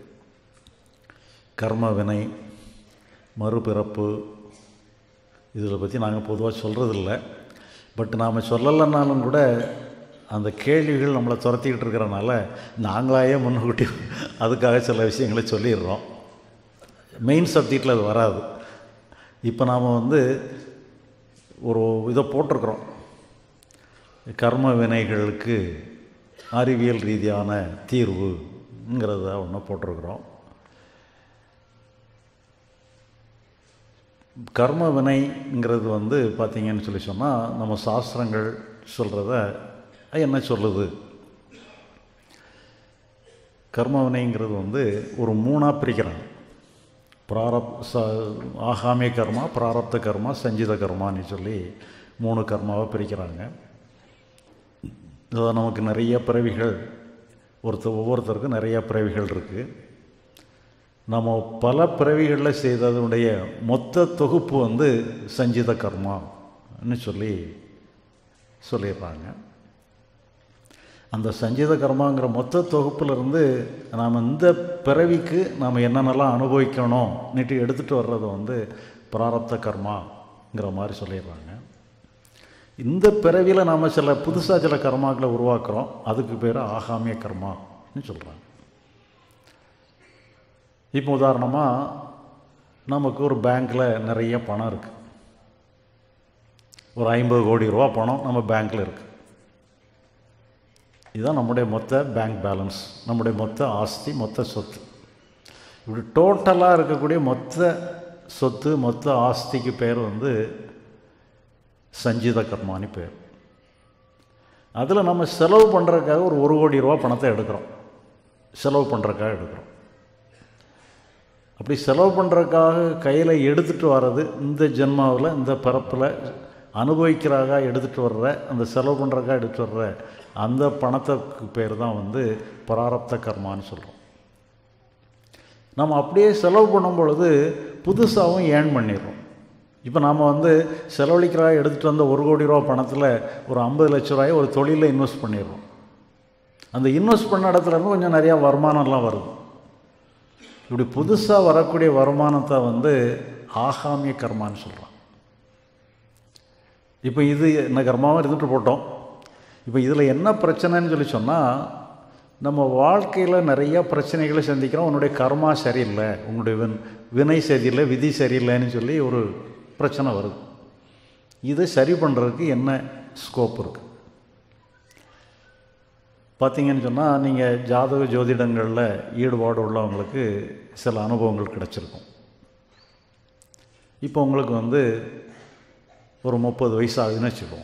கர்ம வினை, மறுபிறப்பு இதில் பற்றி நாங்கள் பொதுவாக சொல்கிறதில்ல. பட் நாம் சொல்லலைன்னாலும் கூட அந்த கேள்விகள் நம்மளை துரத்திக்கிட்டு இருக்கிறனால நாங்களாயே முன்கூட்டி அதுக்காக சில விஷயங்களை சொல்லிடுறோம். மெயின் சப்ஜெக்டில் அது வராது. இப்போ நாம் வந்து ஒரு இதை போட்டிருக்கிறோம், கர்ம வினைகளுக்கு அறிவியல் ரீதியான தீர்வுங்கிறத ஒன்று போட்டிருக்கிறோம். கர்ம வினைங்கிறது வந்து பார்த்திங்கன்னு சொல்லி சொன்னால் நம்ம சாஸ்திரங்கள் சொல்கிறத என்ன சொல்லுது? கர்ம வினைங்கிறது வந்து ஒரு மூணாக பிரிக்கிறாங்க. பிராரப் ச ஆகாமிய கர்மா, பிராரப்த கர்மா, சஞ்சித கர்மான்னு சொல்லி மூணு கர்மாவை பிரிக்கிறாங்க. இதில் நமக்கு நிறைய பிறவிகள், ஒருத்தர் ஒவ்வொருத்தருக்கும் நிறைய பிறவிகள் இருக்குது. நம்ம பல பிறவிகளில் செய்ததனுடைய மொத்த தொகுப்பு வந்து சஞ்சித கர்மான்னு சொல்லி சொல்லிடுறாங்க. அந்த சஞ்சித கர்மாங்கிற மொத்த தொகுப்பிலிருந்து நாம் இந்த பிறவிக்கு நாம் என்னென்னலாம் அனுபவிக்கணும்னுட்டு எடுத்துகிட்டு வர்றதை வந்து பிராரப்த கர்மாங்கிற மாதிரி சொல்லிடுறாங்க. இந்த பிறவியில் நாம் சில புதுசாக சில கர்மாக்களை உருவாக்குறோம். அதுக்கு பேர் ஆகாமிய கர்மான்னு சொல்கிறாங்க. இப்போ உதாரணமாக நமக்கு ஒரு பேங்க்கில் நிறைய பணம் இருக்குது. ஒரு ஐம்பது கோடி ரூபா பணம் நம்ம பேங்க்கில் இருக்குது. இதுதான் நம்முடைய மொத்த பேங்க் பேலன்ஸ், நம்முடைய மொத்த ஆஸ்தி, மொத்த சொத்து. இப்படி டோட்டலாக இருக்கக்கூடிய மொத்த சொத்து, மொத்த ஆஸ்திக்கு பேர் வந்து சஞ்சித கர்மானி பேர். அதில் நம்ம செலவு பண்ணுறதுக்காக ஒரு ஒரு கோடி ரூபா பணத்தை எடுக்கிறோம். செலவு பண்ணுறதுக்காக எடுக்கிறோம். அப்படி செலவு பண்ணுறதுக்காக கையில் எடுத்துகிட்டு வர்றது இந்த ஜென்மாவில், இந்த பிறப்பில் அனுபவிக்கிறதாக எடுத்துகிட்டு வர்ற, அந்த செலவு பண்ணுறதுக்காக எடுத்துகிட்டு வர்ற அந்த பணத்துக்கு பேர் தான் வந்து பிராரப்த கர்மான்னு சொல்கிறோம். நம்ம அப்படியே செலவு பண்ணும் பொழுது புதுசாகவும் ஏர்ன் பண்ணிடுறோம். இப்போ நாம் வந்து செலவழிக்கிறதாக எடுத்துகிட்டு வந்த ஒரு கோடி ரூபா பணத்தில் ஒரு ஐம்பது லட்ச ரூபாயை ஒரு தொழிலில் இன்வெஸ்ட் பண்ணிடுறோம். அந்த இன்வெஸ்ட் பண்ண இடத்துலேருந்து கொஞ்சம் நிறையா வருமானம்லாம் வருது. இப்படி புதுசாக வரக்கூடிய வருமானத்தை வந்து ஆகாமிய கர்மான்னு சொல்கிறோம். இப்போ இது என்ன கர்மாவும் இருந்துட்டு போட்டோம். இப்போ இதில் என்ன பிரச்சனைன்னு சொல்லி சொன்னால், நம்ம வாழ்க்கையில் நிறைய பிரச்சனைகளை சந்திக்கிறோம். உன்னுடைய கர்மா சரியில்லை, உன்னுடைய வின் வினை சரியில்லை, விதி சரியில்லைன்னு சொல்லி ஒரு பிரச்சனை வருது. இதை சரி பண்ணுறதுக்கு என்ன ஸ்கோப் இருக்குது பார்த்தீங்கன்னு சொன்னால், நீங்கள் ஜாதக ஜோதிடங்களில் ஈடுபாடு உள்ளவங்களுக்கு சில அனுபவங்கள் கிடச்சிருக்கும். இப்போ உங்களுக்கு வந்து ஒரு முப்பது வயசு ஆகுதுன்னு வச்சுக்குவோம்.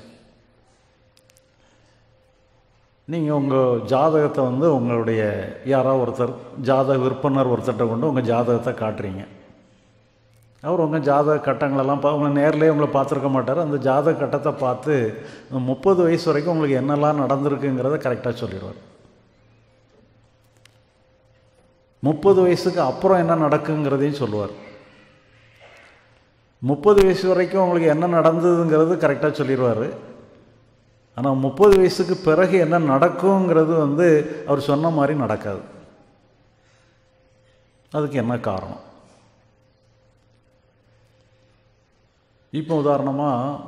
நீங்கள் உங்கள் ஜாதகத்தை வந்து உங்களுடைய யாராவது ஒருத்தர் ஜாதக விற்பனர் ஒருத்தர்கிட்ட கொண்டு உங்கள் ஜாதகத்தை காட்டுறீங்க. அவர் உங்கள் ஜாதக கட்டங்களெல்லாம் பா உங்களை நேரிலே உங்களை பார்த்துருக்க மாட்டார். அந்த ஜாதக கட்டத்தை பார்த்து முப்பது வயசு வரைக்கும் உங்களுக்கு என்னெல்லாம் நடந்திருக்குங்கிறத கரெக்டாக சொல்லிடுவார். முப்பது வயசுக்கு அப்புறம் என்ன நடக்குங்கிறதையும் சொல்லுவார். முப்பது வயசு வரைக்கும் உங்களுக்கு என்ன நடந்ததுங்கிறது கரெக்டாக சொல்லிடுவார். ஆனால் முப்பது வயசுக்கு பிறகு என்ன நடக்குங்கிறது வந்து அவர் சொன்ன மாதிரி நடக்காது. அதுக்கு என்ன காரணம்? இப்போ உதாரணமாக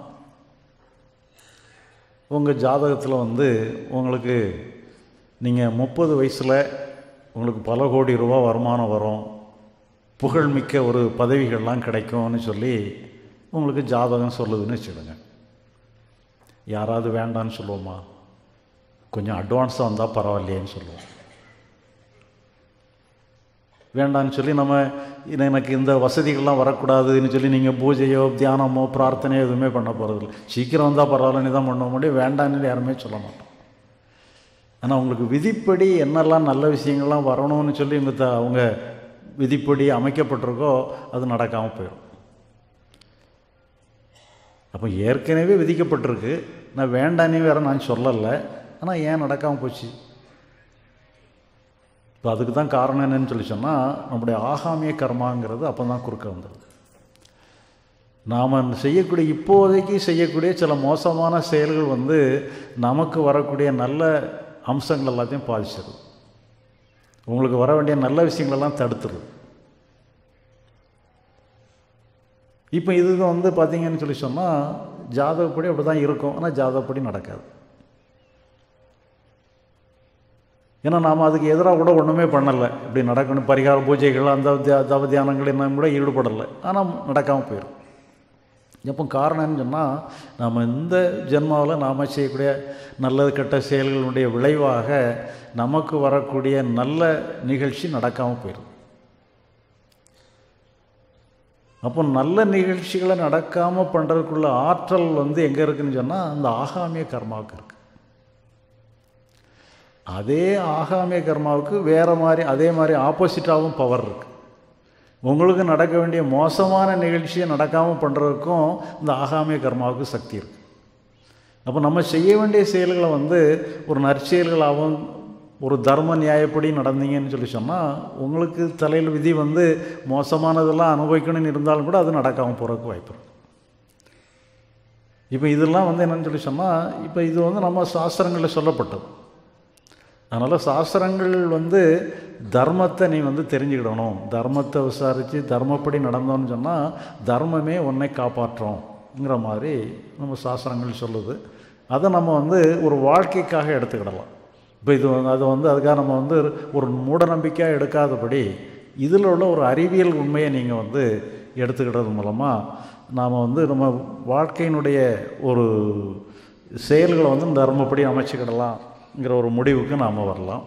உங்கள் ஜாதகத்தில் வந்து உங்களுக்கு நீங்கள் முப்பது வயசில் உங்களுக்கு பல கோடி ரூபா வருமானம் வரும், புகழ்மிக்க ஒரு பதவிகள்லாம் கிடைக்கும்னு சொல்லி உங்களுக்கு ஜாதகம் சொல்லுதுன்னு வச்சுடுங்க. யாராவது வேண்டான்னு சொல்லுவோமா? கொஞ்சம் அட்வான்ஸாக வந்தால் பரவாயில்லையேன்னு சொல்லுவோம். வேண்டான்னு சொல்லி நம்ம எனக்கு இந்த வசதிகள்லாம் வரக்கூடாதுன்னு சொல்லி நீங்கள் பூஜையோ தியானமோ பிரார்த்தனையோ எதுவுமே பண்ண போகிறதில்ல. சீக்கிரம் வந்தால் பரவாயில்லன்னு தான் பண்ண முடியும், வேண்டான்னு யாருமே சொல்ல மாட்டோம். ஆனால் உங்களுக்கு விதிப்படி என்னெல்லாம் நல்ல விஷயங்கள்லாம் வரணும்னு சொல்லி இவங்க த அவங்க விதிப்படி அமைக்கப்பட்டிருக்கோ அது நடக்காமல் போயிடும். அப்போ ஏற்கனவே விதிக்கப்பட்டிருக்கு, நான் வேண்டானே வேறு நான் சொல்லலை, ஆனால் ஏன் நடக்காமல் போச்சு? இப்போ அதுக்கு தான் காரணம் என்னன்னு சொல்லி சொன்னால் நம்முடைய ஆகாமிய கர்மாங்கிறது அப்போ தான் குறுக்க வந்துடுது. நாம் செய்யக்கூடிய இப்போதைக்கு செய்யக்கூடிய சில மோசமான செயல்கள் வந்து நமக்கு வரக்கூடிய நல்ல அம்சங்கள் எல்லாத்தையும் பாதிச்சிடுது. உங்களுக்கு வர வேண்டிய நல்ல விஷயங்களெல்லாம் தடுத்துருது. இப்போ இது வந்து பார்த்திங்கன்னு சொல்லி சொன்னால் ஜாதகப்படி அப்படி தான் இருக்கும், ஆனால் ஜாதகப்படி நடக்காது. ஏன்னா நாம் அதுக்கு எதிராக கூட ஒன்றுமே பண்ணலை. இப்படி நடக்கணும் பரிகார பூஜைகள் அந்த தவ தியானங்கள் என்ன கூட ஈடுபடலை, ஆனால் நடக்காமல் போயிடும். எப்போ காரணம்னு சொன்னால் நாம் இந்த ஜென்மாவில் நாம் செய்யக்கூடிய நல்லது கெட்ட செயல்களுடைய விளைவாக நமக்கு வரக்கூடிய நல்ல நிகழ்ச்சி நடக்காமல் போயிடும். அப்போ நல்ல நிகழ்ச்சிகளை நடக்காமல் பண்ணுறதுக்குள்ள ஆற்றல் வந்து எங்கே இருக்குதுன்னு சொன்னால் அந்த ஆகாமிய கர்மாவுக்கு இருக்குது. அதே ஆகாமிய கர்மாவுக்கு வேறு மாதிரி அதே மாதிரி ஆப்போசிட்டாகவும் பவர் இருக்குது. உங்களுக்கு நடக்க வேண்டிய மோசமான நிகழ்ச்சியை நடக்காமல் பண்ணுறதுக்கும் இந்த ஆகாமிய கர்மாவுக்கு சக்தி இருக்குது. அப்போ நம்ம செய்ய வேண்டிய செயல்களை வந்து ஒரு நற்செயல்களாகவும் ஒரு தர்ம நியாயப்படி நடந்தீங்கன்னு சொல்லி சொன்னால் உங்களுக்கு தலையில் விதி வந்து மோசமானதெல்லாம் அனுபவிக்கணும்னு இருந்தாலும் கூட அது நடக்காமல் போகிறதுக்கு வாய்ப்பு இருக்குது. இப்போ இதெல்லாம் வந்து என்னென்னு சொல்லி சொன்னால் இப்போ இது வந்து நம்ம சாஸ்திரங்களில் சொல்லப்பட்டது. அதனால் சாஸ்திரங்கள் வந்து தர்மத்தை நீ வந்து தெரிஞ்சுக்கிடணும், தர்மத்தை விசாரித்து தர்மப்படி நடந்தோன்னு சொன்னால் தர்மமே உன்னை காப்பாற்றோங்கிற மாதிரி நம்ம சாஸ்திரங்கள் சொல்லுது. அதை நம்ம வந்து ஒரு வாழ்க்கைக்காக எடுத்துக்கிடலாம். இப்போ இது வந்து அது வந்து அதுக்காக நம்ம வந்து ஒரு மூடநம்பிக்கையாக எடுக்காதபடி இதில் உள்ள ஒரு அறிவியல் உண்மையை நீங்கள் வந்து எடுத்துக்கிட்டது மூலமாக நாம் வந்து நம்ம வாழ்க்கையினுடைய ஒரு செயல்களை வந்து தர்மப்படி அமைச்சிக்கிடலாம்ங்கிற ஒரு முடிவுக்கு நாம் வரலாம்.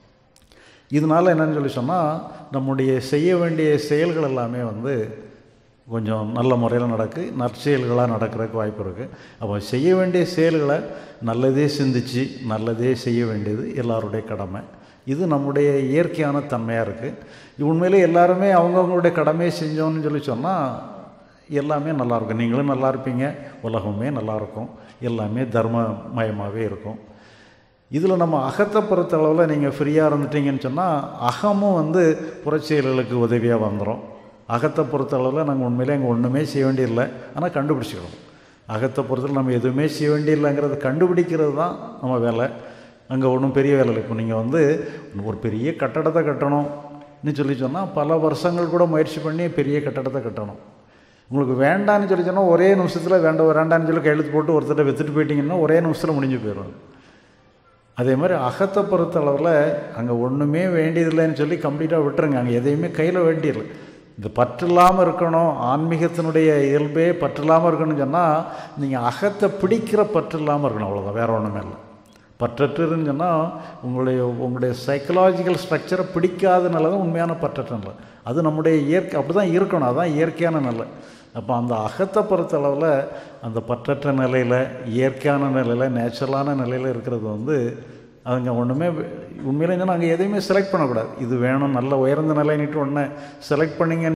இதனால் என்னன்னு சொல்லி சொன்னால் நம்முடைய செய்ய வேண்டிய செயல்கள் எல்லாமே வந்து கொஞ்சம் நல்ல முறையில் நடக்கு நற்செயல்களாக நடக்கிறதுக்கு வாய்ப்பு இருக்குது. அப்போ செய்ய வேண்டிய செயல்களை நல்லதே சிந்தித்து நல்லதே செய்ய வேண்டியது எல்லாருடைய கடமை. இது நம்முடைய இயற்கையான தன்மையாக இருக்குது. உண்மையிலே எல்லாருமே அவங்கவுங்களுடைய கடமையை செஞ்சோன்னு சொல்லி சொன்னால் எல்லாமே நல்லாயிருக்கும். நீங்களும் நல்லா இருப்பீங்க, உலகமே நல்லாயிருக்கும், எல்லாமே தர்மமயமாகவே இருக்கும். இதில் நம்ம அகத்தை பொறுத்த அளவில் நீங்கள் ஃப்ரீயாக இருந்துட்டீங்கன்னு சொன்னால் அகமும் வந்து புறச்செயல்களுக்கு உதவியாக வந்துடும். அகத்தை பொறுத்த அளவில் நாங்கள் உண்மையிலே அங்கே ஒன்றுமே செய்ய வேண்டியதில்லை, ஆனால் கண்டுபிடிச்சிக்கணும். அகத்தை பொறுத்தவரை நம்ம எதுவுமே செய்ய வேண்டியதில்லைங்கிறத கண்டுபிடிக்கிறது தான் நம்ம வேலை. அங்கே ஒன்றும் பெரிய வேலை இல்லை. இப்போ நீங்கள் வந்து ஒரு பெரிய கட்டடத்தை கட்டணும்னு சொல்லி சொன்னால் பல வருஷங்கள் கூட முயற்சி பண்ணி பெரிய கட்டடத்தை கட்டணும். உங்களுக்கு வேண்டான்னு சொல்லி சொன்னால் ஒரே நிமிஷத்தில் வேண்டாம் வேண்டான்னு சொல்லி கையெழுத்து போட்டு ஒருத்தரை விற்றுட்டு போயிட்டீங்கன்னா ஒரே நிமிஷத்தில் முடிஞ்சு போயிடும். அதே மாதிரி அகத்தை பொறுத்த அளவில் அங்கே ஒன்றுமே வேண்டியதில்லைன்னு சொல்லி கம்ப்ளீட்டாக விட்டுருங்க. அங்கே எதையுமே கையில் வேண்டியதில்லை. இந்த பற்று இல்லாமல் இருக்கணும், ஆன்மீகத்தினுடைய இயல்பே பற்று இல்லாமல் இருக்கணும்னு சொன்னால் நீங்கள் அகத்தை பிடிக்கிற பற்று இல்லாமல் இருக்கணும், அவ்வளோதான், வேறு ஒன்றுமே இல்லை. பற்றற்றுன்னு சொன்னால் உங்களுடைய உங்களுடைய சைக்கலாஜிக்கல் ஸ்ட்ரக்சரை பிடிக்காதனால தான் உண்மையான பற்றற்ற நிலை. அது நம்முடைய இயற்கை அப்படி தான் இருக்கணும், அதுதான் இயற்கையான நிலை. அப்போ அந்த அகத்தை பொறுத்த அளவில் அந்த பற்றற்ற நிலையில் இயற்கையான நிலையில் நேச்சுரலான நிலையில் இருக்கிறது வந்து அதுங்க ஒன்றுமே உண்மையிலே என்னென்னா அங்கே எதையுமே செலக்ட் பண்ணக்கூடாது. இது வேணும் நல்ல உயர்ந்த நிலைன்னுட்டு ஒன்று செலக்ட் பண்ணிங்க